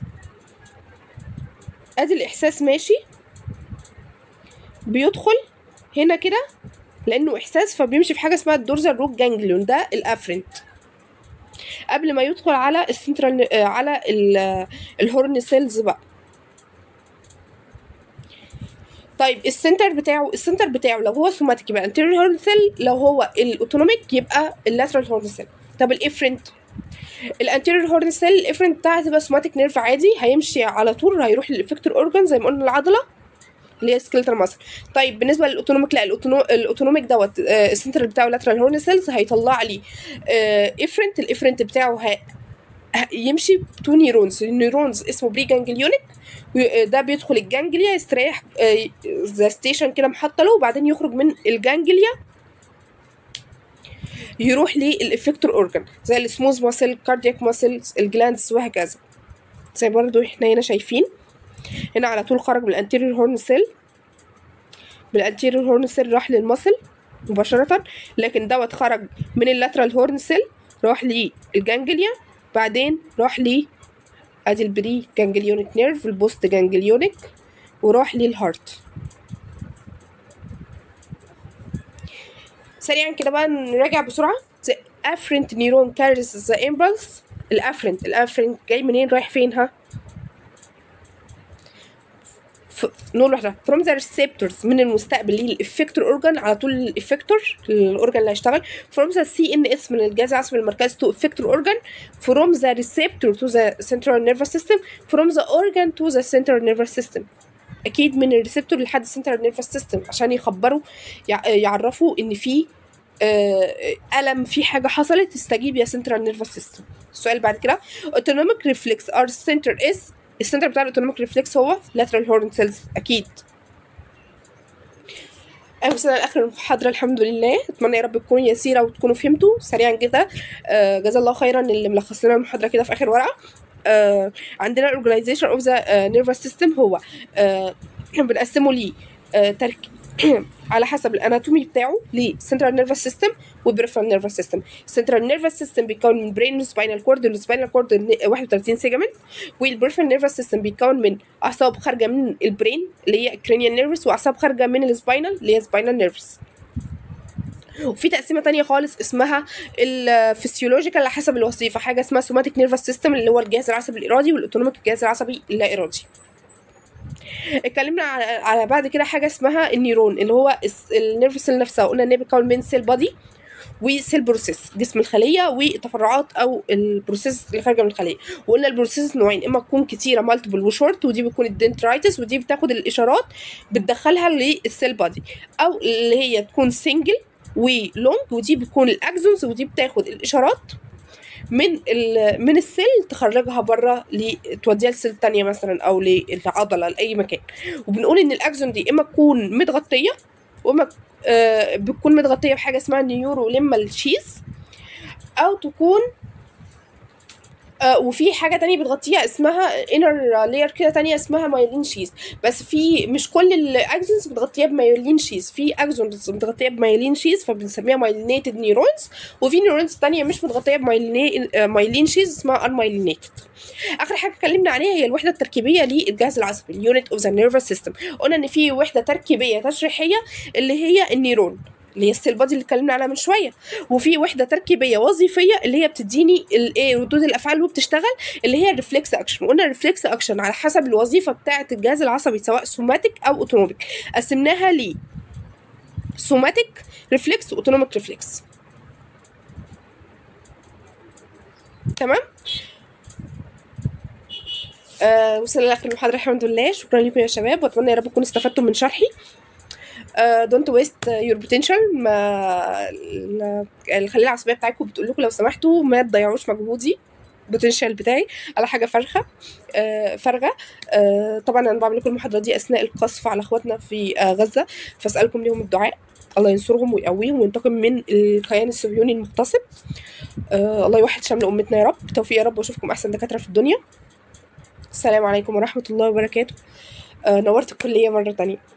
ادي الاحساس ماشي بيدخل هنا كده لانه احساس فبيمشي في حاجه اسمها الدورزال روت جانجليون، ده الافرنت قبل ما يدخل على السنترال على الهورن سيلز بقى. طيب السنتر بتاعه السنتر بتاعه لو هو سوماتيك يبقى انتيريور هورن سيل، لو هو الاوتونوميك يبقى اللاترال هورن سيل. طب الافرنت الانتيريور هورن سيل الافرنت بتاعها تبقى سوماتيك نيرف عادي، هيمشي على طول هيروح للافكتور اورجان زي ما قلنا العضله اللي هي سكيلتال ماسل. طيب بالنسبه للاوتونوميك لا، الاوتونوميك دوت آه السنتر بتاعه لاترال هورن سيلز هيطلع لي آه افرنت. الافرنت بتاعه ه... يمشي تو نيرونز، النيرونز اسمه بري جانجليونيك، ده بيدخل الجانجليا يستريح زي ستيشن كده محطه له، وبعدين يخرج من الجانجليا يروح للافكتور اورجان زي السموث ماسل كاردياك ماسل الجلاندز وهكذا. زي برضو احنا هنا شايفين هنا على طول خرج من الانتيريور هورن سيل، من الانتيريور هورن سيل راح للماسل مباشره، لكن دوت خرج من اللاترال هورن سيل راح للجانجليا، بعدين راح لي ادي البري جانجليونيك نيرف البوست جانجليونيك وراح للهارت. سريعا كده بقى نراجع بسرعه. the afferent neuron carries the impulse. الافرنت الافرنت جاي منين رايح فين؟ ها نقول واحده from the receptors من المستقبل للافكتور اورجان على طول الافكتور الاورجان اللي هيشتغل from the سي ان اس من الجهاز العصبي المركزي to effector organ from the receptor to the central nervous system from the organ to the central nervous system. اكيد من الريسبتور لحد السنترال نيرفس سيستم عشان يخبروا يعرفوا ان في الم في حاجه حصلت استجيب يا سنترال نيرفس سيستم. السؤال بعد كده autonomic reflex or center is السنتر بتاع الاوتونوميك ريفلكس هو lateral horn cells اكيد. انا وصلنا لاخر المحاضره الحمد لله، اتمنى يا رب تكون يسيره وتكونوا فهمتوا سريعا كده. آه جزا الله خيرا اللي ملخص لنا المحاضره كده في اخر ورقه. آه عندنا الاورجنايزيشن اوف ذا نيرفس سيستم هو آه بنقسمه ليه آه ترك على حسب الاناتومي بتاعه لسنترال نيرفس سيستم وبريفرال نيرفس سيستم. السنترال نيرفس سيستم بيتكون من برين وسباينال كورد، والسباينال كورد واحد وثلاثين سيجمنت، والبريفرال نيرفس سيستم بيتكون من اعصاب خارجه من البرين اللي هي الكرينيال نيرفس، واعصاب خارجه من السباينال اللي هي سباينال نيرفس. وفي تقسيمه تانية خالص اسمها الفسيولوجيكال على حسب الوظيفه، حاجه اسمها سوماتيك نيرفس سيستم اللي هو الجهاز العصبي الارادي، والاوتونوميك الجهاز العصبي اللا ارادي. اتكلمنا على, على بعد كده حاجه اسمها النيرون اللي هو النيرف سيل نفسها، قلنا ان بيتكون من سيل بادي وسيل بروسيس جسم الخليه والتفرعات او البروسيس اللي خارجه من الخليه. وقلنا البروسيس نوعين، اما تكون كتيره مالتيبل وشورت ودي بتكون الدنترايتس ودي بتاخد الاشارات بتدخلها للسيل بادي، او اللي هي تكون سنجل ولونج ودي بتكون الاكزونز ودي بتاخد الاشارات من من السيل تخرجها بره لتوديها لسيل تانية مثلا او للعضله لاي مكان. وبنقول ان الاكزون دي اما تكون متغطيه واما آه بتكون متغطيه بحاجه اسمها نيورو ليمال شيز، او تكون آه وفي حاجة تانية بتغطيها اسمها inner layer كده تانية اسمها مايلين شيز، بس في مش كل الاكسونز بتغطيها بمايلين شيز، في اكسونز بتغطيها بمايلين شيز فبنسميها مايلينيتد نيورونز، وفي نيورونز تانية مش متغطية بمايلين شيز اسمها انمايلينيتد. اخر حاجه اتكلمنا عليها هي الوحده التركيبيه للجهاز العصبي، اليونت اوف ذا نيرفس سيستم. قلنا ان في وحده تركيبيه تشريحيه اللي هي النيرون اللي هي السيل بادي اللي اتكلمنا عنها من شويه، وفي وحده تركيبيه وظيفيه اللي هي بتديني الايه ردود الافعال وبتشتغل اللي هي الريفلكس اكشن. قلنا الريفلكس اكشن على حسب الوظيفه بتاعه الجهاز العصبي سواء سوماتيك او اوتونوميك، قسمناها ل سوماتيك ريفلكس واوتونوميك ريفلكس. تمام. آه وصلنا لاخر المحاضره الحمد لله. شكرا لكم يا شباب، واتمنى يا رب تكونوا استفدتم من شرحي. دونت ويست يور بوتنشال، ما الخليه العصبيه بتاعتكم بتقول لكم لو سمحتوا ما تضيعوش مجهودي بوتنشال بتاعي على حاجه فارغه آه فارغه. آه طبعا انا بعمل لكم المحاضره دي اثناء القصف على اخواتنا في آه غزه، فاسالكم ليهم الدعاء، الله ينصرهم ويقويهم وينتقم من الكيان الصهيوني المغتصب. آه الله يوحد شمل امتنا يا رب. توفيق يا رب، واشوفكم احسن دكاتره في الدنيا. السلام عليكم ورحمه الله وبركاته. آه نورت الكليه مره تانية.